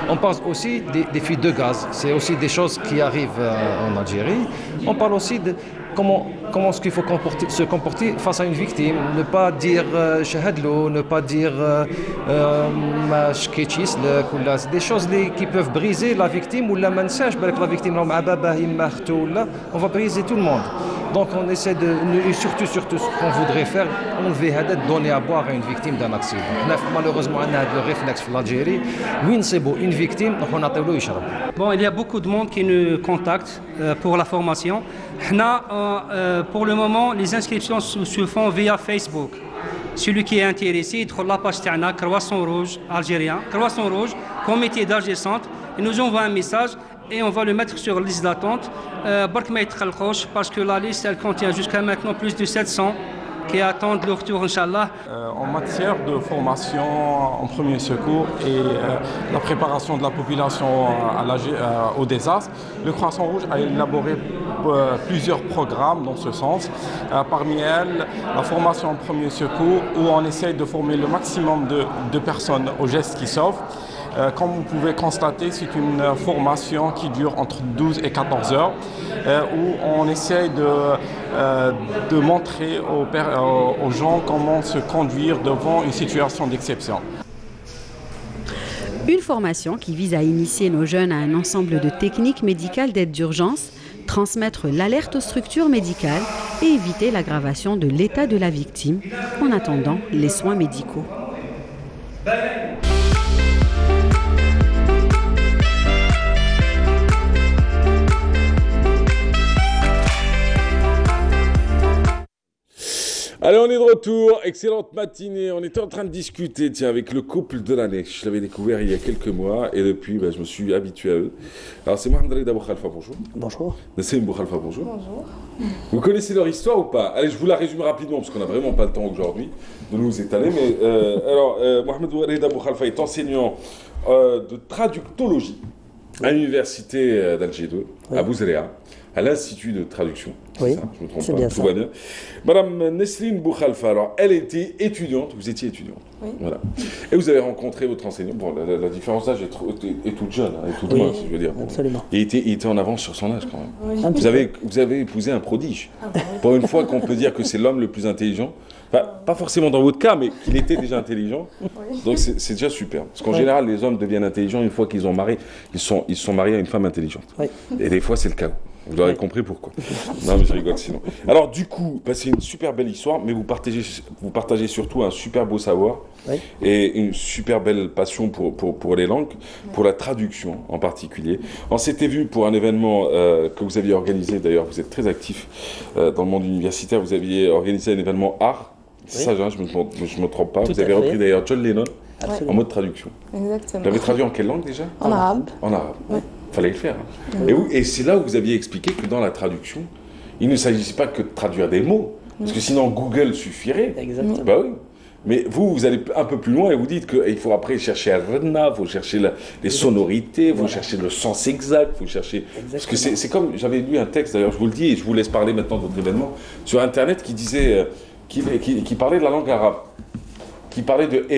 On parle aussi des, des fuites de gaz. C'est aussi des choses qui arrivent euh, en Algérie. On parle aussi de comment, comment est-ce qu'il faut comporter, se comporter face à une victime. Ne pas dire shahadlo, ne pas dire ma shketchis, c'est des choses qui peuvent briser la victime ou la mensage. La victime, on va briser tout le monde. Donc on essaie de, et surtout, surtout ce qu'on voudrait faire, enlever, donner à boire à une victime d'un accident. Malheureusement, on a le réflexe en Algérie. Oui, c'est beau, une victime, on a Bon, il y a beaucoup de monde qui nous contacte euh, pour la formation. Là, euh, pour le moment, les inscriptions se, se font via Facebook. Celui qui est intéressé, il trouve la page Tana, Croissant Rouge algérien, Croissant Rouge, comité d'Alger Centre, il nous envoie un message et on va le mettre sur la liste d'attente. Euh, parce que la liste, elle contient jusqu'à maintenant plus de sept cents qui attendent le retour, Inch'Allah. Euh, en matière de formation en premier secours et euh, la préparation de la population à la, euh, au désastre, le Croissant Rouge a élaboré euh, plusieurs programmes dans ce sens. Euh, parmi elles, la formation en premier secours, où on essaye de former le maximum de, de personnes aux gestes qui sauvent. Euh, comme vous pouvez constater, c'est une formation qui dure entre douze et quatorze heures, euh, où on essaye de, euh, de montrer aux, aux gens comment se conduire devant une situation d'exception. Une formation qui vise à initier nos jeunes à un ensemble de techniques médicales d'aide d'urgence, transmettre l'alerte aux structures médicales et éviter l'aggravation de l'état de la victime en attendant les soins médicaux. Allez, on est de retour. Excellente matinée. On était en train de discuter, tiens, avec le couple de l'année. Je l'avais découvert il y a quelques mois et depuis, bah, je me suis habitué à eux. Alors, c'est Mohamed Reda Boukhalfa, bonjour. Bonjour. Nassim Boukhalfa, bonjour. Bonjour. Vous connaissez leur histoire ou pas? Allez, je vous la résume rapidement parce qu'on n'a vraiment pas le temps aujourd'hui de nous étaler. Mais euh, alors, euh, Mohamed Reda Boukhalfa est enseignant euh, de traductologie à l'université d'Alger deux, oui. à Bouzréa, à l'Institut de traduction. Oui, ça, je me trompe c'est pas, bien tout ça. va bien. Madame Nesrine Boukhalfa, alors elle était étudiante, vous étiez étudiante. Oui. Voilà. Et vous avez rencontré votre enseignant. Bon, la, la, la différence d'âge est, est, est toute jeune, hein, est toute Oui, mince, je veux dire. absolument. Et il était, il était en avance sur son âge quand même. Oui. Vous, avez, vous avez épousé un prodige. Ah bah oui. Pour une fois qu'on peut dire que c'est l'homme le plus intelligent. Enfin, pas forcément dans votre cas, mais qu'il était déjà intelligent. Oui. Donc c'est déjà super. Parce qu'en Oui. général, les hommes deviennent intelligents une fois qu'ils ont marié. Ils sont, ils sont mariés à une femme intelligente. Oui. Et des fois, c'est le cas. Vous aurez oui. compris pourquoi. Non, mais je rigole sinon. Alors, du coup, bah, c'est une super belle histoire, mais vous partagez, vous partagez surtout un super beau savoir oui. et une super belle passion pour, pour, pour les langues, oui. pour la traduction en particulier. On s'était vu pour un événement euh, que vous aviez organisé, d'ailleurs, vous êtes très actif euh, dans le monde universitaire, vous aviez organisé un événement art. C'est oui. ça, hein, je ne me, me trompe pas. Tout vous avez repris d'ailleurs John Lennon Absolument. en mode traduction. Exactement. Vous l'avez traduit en quelle langue déjà? En arabe. En arabe. Oui. Fallait le faire. Hein. Oui. Et, vous, et c'est là où vous aviez expliqué que dans la traduction, il ne s'agissait pas que de traduire des mots, parce que sinon Google suffirait. Exactement. Bah oui. Mais vous, vous allez un peu plus loin et vous dites qu'il faut après chercher à Rena, il faut chercher la, les sonorités, il faut voilà. chercher le sens exact, il faut chercher... Exactement. Parce que c'est comme, j'avais lu un texte, d'ailleurs je vous le dis, et je vous laisse parler maintenant de votre événement, sur Internet qui disait, euh, qui, qui, qui parlait de la langue arabe, qui parlait de « eh ».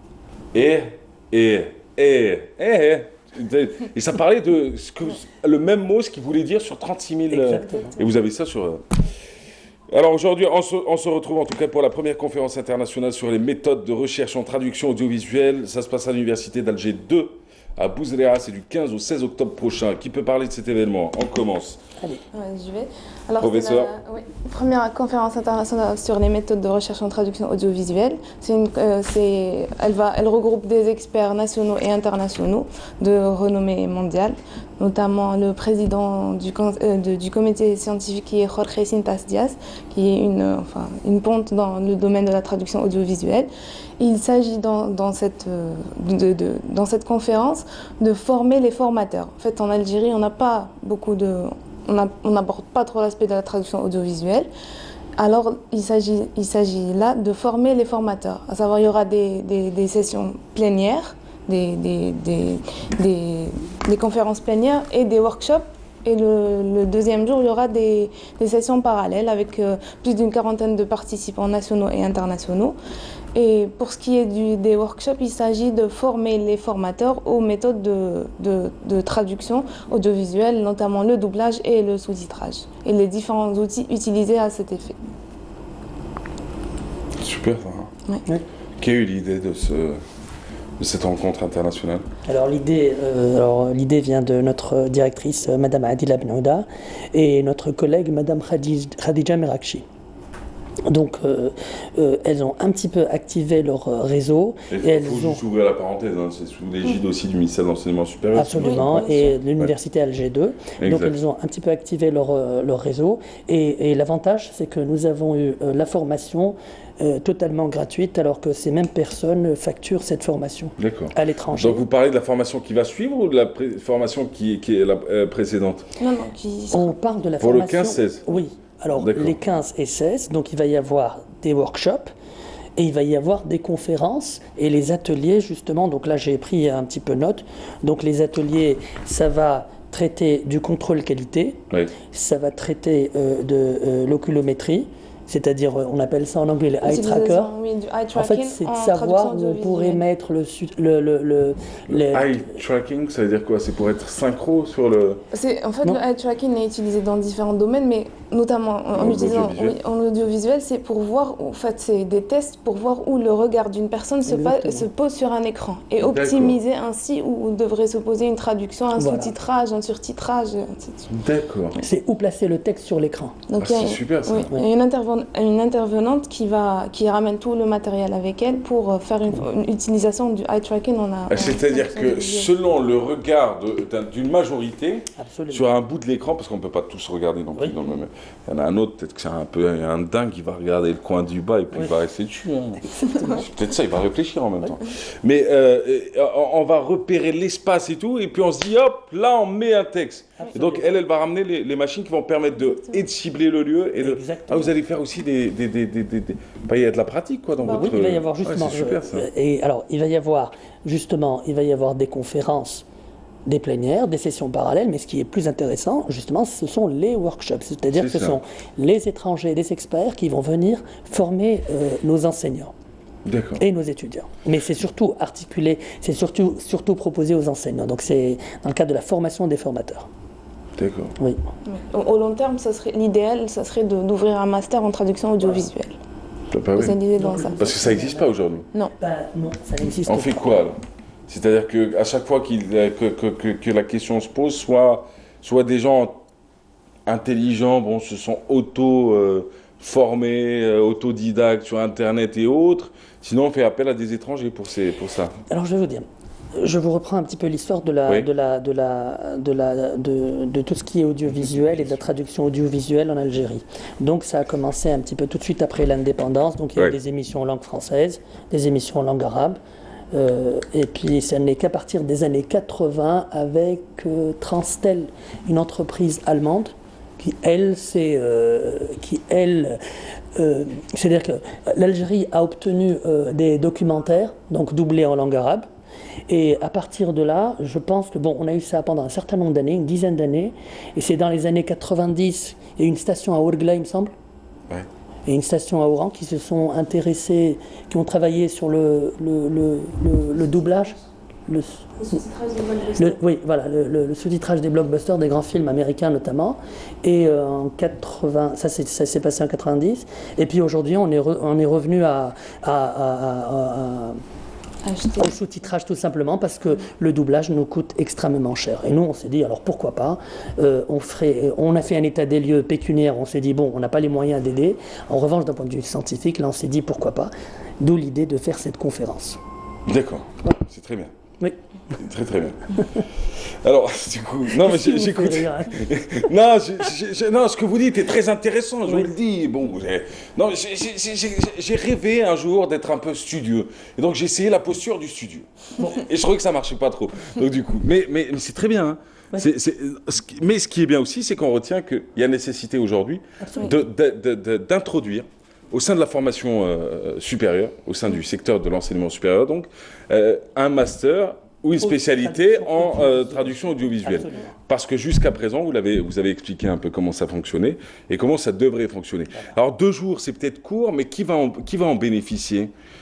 Eh, eh, eh, eh, et ça parlait de ce que, le même mot, ce qu'il voulait dire sur trente-six mille. Exactement. Et vous avez ça sur... Alors aujourd'hui, on se, on se retrouve en tout cas pour la première conférence internationale sur les méthodes de recherche en traduction audiovisuelle. Ça se passe à l'université d'Alger deux, à Bouzréa. C'est du quinze au seize octobre prochain. Qui peut parler de cet événement? On commence. Allez, ouais, je vais. Alors, Professeur. la oui, première conférence internationale sur les méthodes de recherche en traduction audiovisuelle. C'est une, euh, c'est, elle, va, elle regroupe des experts nationaux et internationaux de renommée mondiale, notamment le président du, euh, de, du comité scientifique qui est Jorge Cintas Diaz, qui est une, euh, enfin, une ponte dans le domaine de la traduction audiovisuelle. Il s'agit dans, dans, cette, euh, de, de, dans cette conférence de former les formateurs. En fait, en Algérie, on n'a pas beaucoup de... On n'aborde pas trop l'aspect de la traduction audiovisuelle. Alors, il s'agit il s'agit là de former les formateurs. À savoir, il y aura des, des, des sessions plénières, des, des, des, des, des conférences plénières et des workshops. Et le, le deuxième jour, il y aura des, des sessions parallèles avec euh, plus d'une quarantaine de participants nationaux et internationaux. Et pour ce qui est du, des workshops, il s'agit de former les formateurs aux méthodes de, de, de traduction audiovisuelle, notamment le doublage et le sous-titrage, et les différents outils utilisés à cet effet. Super, ça. Hein. Oui. Qui a eu l'idée de, ce, de cette rencontre internationale? Alors l'idée euh, l'idée vient de notre directrice, euh, Madame Adila Benouda, et notre collègue, Madame Khadij, Khadija Merakchi. Donc, euh, euh, elles ont un petit peu activé leur euh, réseau. Il faut, et elles faut ont... juste ouvrir la parenthèse, hein, c'est sous l'égide aussi du ministère de l'Enseignement supérieur. Absolument, oui, et de l'université Alger deux. Exact. Donc, elles ont un petit peu activé leur, euh, leur réseau. Et, et l'avantage, c'est que nous avons eu euh, la formation euh, totalement gratuite, alors que ces mêmes personnes facturent cette formation à l'étranger. Donc, vous parlez de la formation qui va suivre ou de la formation qui, qui est la euh, précédente? Non, non, qui... On parle de la Pour formation... le quinze seize? Oui. Alors, les quinze et seize, donc il va y avoir des workshops et il va y avoir des conférences et les ateliers, justement. Donc là, j'ai pris un petit peu note. Donc, les ateliers, ça va traiter du contrôle qualité, oui. Ça va traiter euh, de euh, l'oculométrie, c'est-à-dire, on appelle ça en anglais le eye tracker. Oui, du eye en fait, c'est de savoir où on pourrait mettre le... le, le, le, le eye tracking, ça veut dire quoi? C'est pour être synchro sur le... En fait, non. Le eye tracking est utilisé dans différents domaines, mais notamment en, en utilisant oui, en audiovisuel, c'est pour voir, en fait, c'est des tests pour voir où le regard d'une personne se, pa, se pose sur un écran et optimiser ainsi où devrait se poser une traduction, un voilà. sous-titrage, un surtitrage, et ainsi de suite. D'accord. C'est où placer le texte sur l'écran. Ah, c'est super ça. Oui, ouais. Il y a une intervention une intervenante qui, va, qui ramène tout le matériel avec elle pour faire une, une utilisation du eye tracking. C'est-à-dire que selon le regard d'une majorité, absolument, sur un bout de l'écran, parce qu'on ne peut pas tous regarder non plus, oui, dans le même... Il y en a un autre, peut-être que c'est un peu un dingue qui va regarder le coin du bas et puis oui, il va rester dessus. Hein. Peut-être ça, il va réfléchir en même oui, temps. Mais euh, on va repérer l'espace et tout, et puis on se dit, hop, là on met un texte. Absolument. Et donc elle, elle va ramener les, les machines qui vont permettre de, et de cibler le lieu. Et de... Ah, vous allez faire aussi des... des, des, des, des, des... Bah, il y a de la pratique quoi dans bah, votre... Oui, il va y avoir justement... Ouais, super, ça. Et alors, il va y avoir justement, il va y avoir des conférences, des plénières, des sessions parallèles, mais ce qui est plus intéressant, justement, ce sont les workshops. C'est-à-dire que ce ça. sont les étrangers, les experts qui vont venir former euh, nos enseignants. Et nos étudiants. Mais c'est surtout articulé, c'est surtout, surtout proposé aux enseignants. Donc c'est dans le cadre de la formation des formateurs. D'accord. Oui. Au, au long terme, ça serait l'idéal, ça serait d'ouvrir un master en traduction audiovisuelle. Bah, oui. Dans ça. Parce que ça n'existe pas aujourd'hui. Non. Bah, non, ça n'existe pas. On fait quoi alors? C'est-à-dire qu'à chaque fois qu'il, que, que, que, que la question se pose, soit, soit des gens intelligents, bon, se sont auto-formés, euh, autodidactes sur Internet et autres, sinon on fait appel à des étrangers pour, ces, pour ça. Alors je vais vous dire, je vous reprends un petit peu l'histoire de, la, oui. de, la, de, la, de, la, de, de tout ce qui est audiovisuel et de la traduction audiovisuelle en Algérie. Donc ça a commencé un petit peu tout de suite après l'indépendance, donc il y a eu oui. des émissions en langue française, des émissions en langue arabe, euh, et puis ce n'est qu'à partir des années quatre-vingts avec euh, Transtel, une entreprise allemande, qui elle, c'est, euh, qui elle, euh, c'est-à-dire que l'Algérie a obtenu euh, des documentaires, donc doublés en langue arabe. Et à partir de là, je pense que, bon, on a eu ça pendant un certain nombre d'années, une dizaine d'années, et c'est dans les années quatre-vingt-dix, il y a une station à Ouargla, il me semble, ouais. et une station à Oran qui se sont intéressés, qui ont travaillé sur le, le, le, le, le doublage, le, le sous-titrage des blockbusters. Oui, voilà, le, le, le sous-titrage des blockbusters, des grands films américains notamment, et euh, en quatre-vingts, ça s'est passé en quatre-vingt-dix, et puis aujourd'hui on est, re, on est revenu à... à, à, à, à Acheter. Au sous-titrage tout simplement parce que le doublage nous coûte extrêmement cher. Et nous on s'est dit alors pourquoi pas, euh, on, ferait, on a fait un état des lieux pécuniaire, on s'est dit bon on n'a pas les moyens d'aider. En revanche d'un point de vue scientifique là on s'est dit pourquoi pas, d'où l'idée de faire cette conférence. D'accord, ouais. C'est très bien. Oui. Très très bien. Alors, du coup, non mais j'écoute. non, non, ce que vous dites est très intéressant, je oui. vous le dis. Bon, non, j'ai rêvé un jour d'être un peu studieux, et donc j'ai essayé la posture du studio. Bon. Et je trouvais que ça marchait pas trop. Donc du coup, mais mais, mais c'est très bien. Hein. Ouais. C'est, c'est, mais ce qui est bien aussi, c'est qu'on retient qu'il y a nécessité aujourd'hui d'introduire au sein de la formation euh, supérieure, au sein du secteur de l'enseignement supérieur, donc, euh, un master ou une spécialité en euh, traduction audiovisuelle. Absolument. Parce que jusqu'à présent, vous, l'avez, vous avez expliqué un peu comment ça fonctionnait et comment ça devrait fonctionner. Alors deux jours, c'est peut-être court, mais qui va en, qui va en bénéficier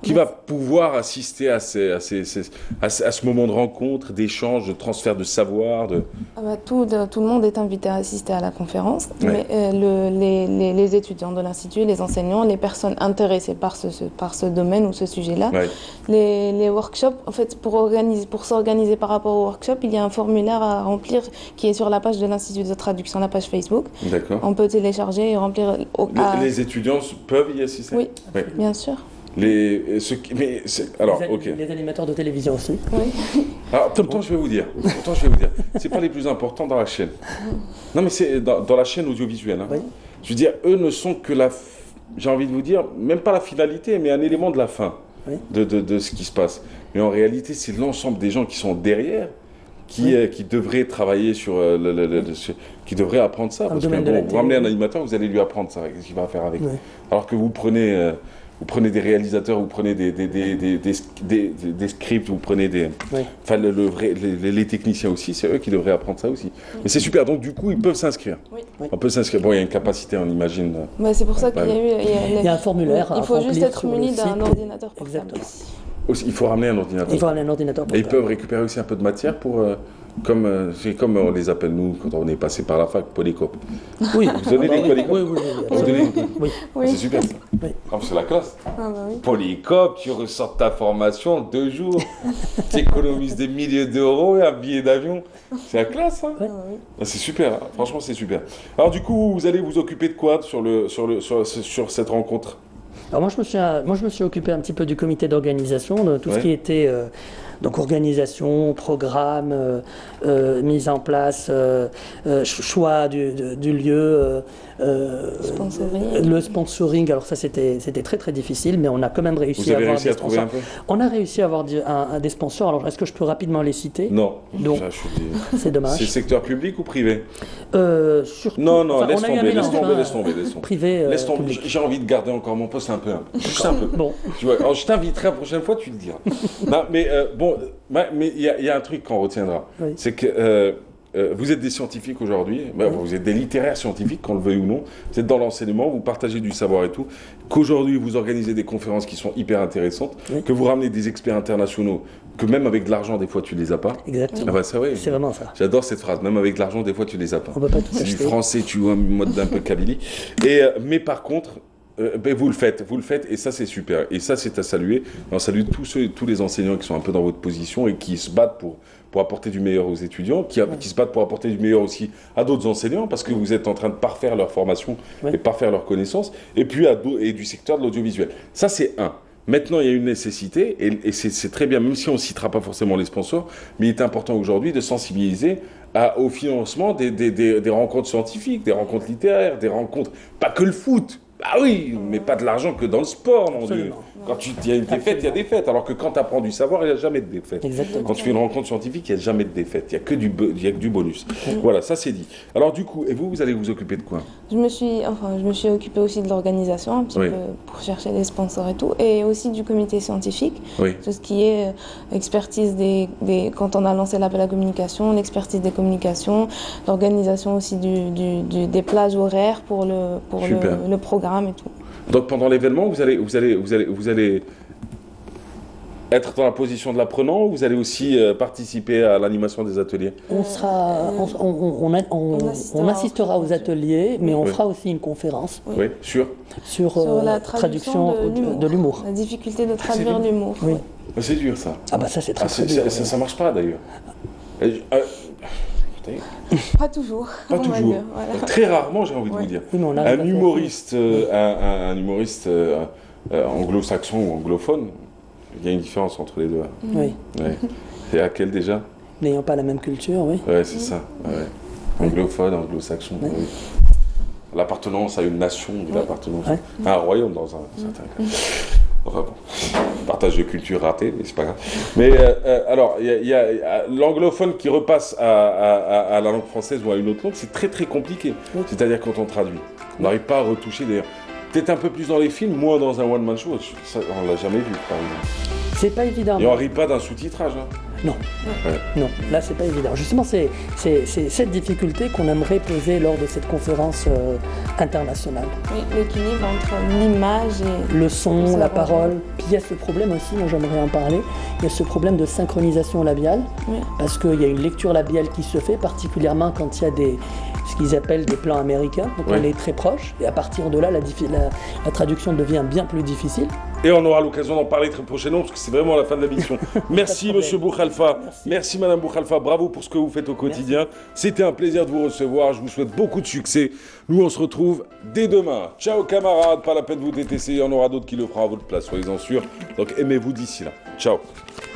qui va pouvoir assister à, ces, à, ces, ces, à, ce, à ce moment de rencontre, d'échange, de transfert de savoir de... Ah bah, tout, de, tout le monde est invité à assister à la conférence, Ouais. mais euh, le, les, les, les étudiants de l'Institut, les enseignants, les personnes intéressées par ce, ce, par ce domaine ou ce sujet-là, Ouais. les, les workshops, en fait, pour, organiser, pour s'organiser par rapport aux workshops, il y a un formulaire à remplir qui est sur la page de l'Institut de traduction, la page Facebook. D'accord. On peut télécharger et remplir. Au, à... les, les étudiants peuvent y assister? Oui, Oui. bien sûr. Les, ceux qui, mais c'est- alors, les, ok. les animateurs de télévision aussi. Oui. Alors, pourtant, je vais vous dire, pourtant, je vais vous dire, c'est pas les plus importants dans la chaîne. Non, mais c'est dans, dans la chaîne audiovisuelle. Hein. Je veux dire, eux ne sont que la, f- j'ai envie de vous dire, même pas la finalité, mais un élément de la fin Oui. de, de, de ce qui se passe. Mais en réalité, c'est l'ensemble des gens qui sont derrière qui, Oui. euh, qui devraient travailler sur, euh, le, le- le- le- sur- qui devraient apprendre ça. Dans le Parce que domaine de bon, la vous télé, ramenez un oui. animateur, vous allez lui apprendre ça, qu'est-ce qu'il va faire avec. Oui. Alors que vous prenez, euh, vous prenez des réalisateurs, vous prenez des, des, des, des, des, des- des- des scripts, vous prenez des... Oui. Enfin, le, le vrai, les, les techniciens aussi, c'est eux qui devraient apprendre ça aussi. Mais c'est super, donc du coup, ils peuvent s'inscrire. Oui. On peut s'inscrire. Bon, il y a une capacité, on imagine. euh, Bah, c'est pour ça qu'il y a eu. Il y a, Il y a un formulaire Il à faut juste remplir être sur le muni d'un site. ordinateur portable. Exactement. aussi, il faut ramener un ordinateur. Il faut ramener un ordinateur Et ils portable. peuvent récupérer aussi un peu de matière pour... euh, comme, euh, c'est comme on les appelle nous, quand on est passé par la fac, polycope. Oui. Vous donnez Ah des bah polycopes? oui, oui, oui, Vous donnez des- Oui. Ah, c'est super ça. Oui. Ah, c'est la classe. Ah bah oui. Polycope, tu ressors ta formation en deux jours. Tu économises des milliers d'euros et un billet d'avion. C'est la classe, hein. Ah, c'est super, hein. Franchement, c'est super. Alors, du coup, vous allez vous occuper de quoi sur, le, sur, le, sur, sur cette rencontre? Alors moi je, me suis, moi, je me suis occupé un petit peu du comité d'organisation, de tout Ouais. ce qui était euh, donc organisation, programme, euh, euh, mise en place, euh, euh, ch- choix du, de- du lieu, euh, euh, Sponsoring. le sponsoring. Alors ça c'était c'était très très difficile, mais on a quand même réussi Vous à avez avoir réussi des à trouver sponsors. un peu? On a réussi à avoir du- un, un des sponsors. Alors est-ce que je peux rapidement les citer? Non. Donc, Ça, je suis dé- c'est dommage. C'est secteur public ou privé? Euh, surtout- Non, non, enfin, laisse on a eu un tomber, laisse mélange, tomber, hein, laisse tomber, laisse tomber. privé, euh, Laisse tomber. public. J'ai envie de garder encore mon poste un peu, un peu. Juste un peu. Bon. Tu vois, alors je t'inviterai la prochaine fois, tu le diras. Non, mais euh, bon, euh, mais mais il y, a- il y a un truc qu'on retiendra. Oui. C'est que euh, euh, vous êtes des scientifiques aujourd'hui, ben, vous êtes des littéraires scientifiques, qu'on le veuille ou non. Vous êtes dans l'enseignement, vous partagez du savoir et tout. Qu'aujourd'hui, vous organisez des conférences qui sont hyper intéressantes, Oui. que vous ramenez des experts internationaux, que même avec de l'argent, des fois, tu les as pas. Exactement. Ah bah, ça, oui. C'est vraiment ça. J'adore cette phrase. Même avec de l'argent, des fois, tu les as pas. On peut pas tout C'est du acheter. français, tu vois, un mode d'un peu Kabylie. Et, euh, mais par contre, euh, ben, vous le faites, vous le faites, et ça, c'est super. Et ça, c'est à saluer. On salue tous, ceux, tous les enseignants qui sont un peu dans votre position et qui se battent pour, pour apporter du meilleur aux étudiants, qui, qui se battent pour apporter du meilleur aussi à d'autres enseignants, parce que vous êtes en train de parfaire leur formation Ouais. et parfaire leurs connaissances, et puis à d'au- et du secteur de l'audiovisuel. Ça, c'est un. Maintenant, il y a une nécessité, et, et c'est c'est très bien, même si on ne citera pas forcément les sponsors, mais il est important aujourd'hui de sensibiliser à- au financement des, des- des- des rencontres scientifiques, des rencontres littéraires, des rencontres, pas que le foot. Ah oui, mais pas de l'argent que dans le sport, mon Dieu. Absolument. Quand tu il y a une défaite, il y a des fêtes. Alors que quand tu apprends du savoir, il n'y a jamais de défaite. Exactement. Quand tu fais une rencontre scientifique, il n'y a jamais de défaite. Il n'y a, que du bo- il y a que du bonus. Voilà, ça c'est dit. Alors du coup, et vous, vous allez vous occuper de quoi? Je me suis, enfin, je me suis occupée aussi de l'organisation, un petit Oui. peu pour chercher des sponsors et tout, et aussi du comité scientifique, Oui. tout ce qui est euh, expertise des, des, quand on a lancé l'appel à communication, l'expertise des communications, l'organisation aussi du, du, du- des plages horaires pour le, pour le, Super. le programme et tout. Donc pendant l'événement, vous allez, vous allez, vous allez, vous allez être dans la position de l'apprenant, ou vous allez aussi euh, participer à l'animation des ateliers? On, sera, on, on- on a- on- On assistera on assistera aux ateliers, mais on Oui. fera aussi une conférence Oui, sûr. sur, Sur euh, la traduction traduction de de- l'humour. de l'humour. La difficulté de traduire dur. l'humour. Oui. Mais c'est dur ça. Ah bah ça c'est très Ah, très c'est- dur. ça, ça, ça marche pas d'ailleurs. Euh, euh, putain, Pas toujours. Pas on va toujours. dire, voilà. Très rarement, j'ai envie de Ouais. vous dire. Oui, mais on arrive à Un faire humoriste, euh, un, un- un humoriste euh, euh, anglo-saxon ou anglophone, il y a une différence entre les deux. hein. Oui. Ouais. Et à quel déjà? N'ayant pas la même culture, oui. Ouais, c'est ça. Ouais. Anglophone, anglo-saxon. Ouais. Oui. L'appartenance à une nation, l'appartenance Ouais. à un royaume dans un certain cas. Enfin bon, partage de culture raté, mais c'est pas grave. Mais euh, euh, alors, il y a, il y a- il y a l'anglophone qui repasse à, à- à- à la langue française ou à une autre langue, c'est très très compliqué. C'est-à-dire quand on traduit, on n'arrive pas à retoucher d'ailleurs. Peut-être un peu plus dans les films, moins dans un one-man show, ça, on l'a jamais vu par exemple. C'est pas évident. Et on n'arrive pas d'un sous-titrage. Hein. Non. Ouais. Non, là c'est pas évident. Justement, c'est cette difficulté qu'on aimerait poser lors de cette conférence euh, internationale. Oui, l'équilibre entre l'image et... Le son, la parole. Puis il y a ce problème aussi, moi j'aimerais en parler, il y a ce problème de synchronisation labiale, oui. parce qu'il y a une lecture labiale qui se fait, particulièrement quand il y a des, ce qu'ils appellent des plans américains, donc oui. on est très proche, et à partir de là, la, la, la traduction devient bien plus difficile. Et on aura l'occasion d'en parler très prochainement parce que c'est vraiment la fin de la mission. Merci Monsieur Bouchalfa, merci. merci Madame Bouchalfa, bravo pour ce que vous faites au quotidien. C'était un plaisir de vous recevoir, je vous souhaite beaucoup de succès. Nous on se retrouve dès demain. Ciao camarades, pas la peine de vous détester, il y en aura d'autres qui le feront à votre place, soyez-en sûrs. Donc aimez-vous d'ici là. Ciao.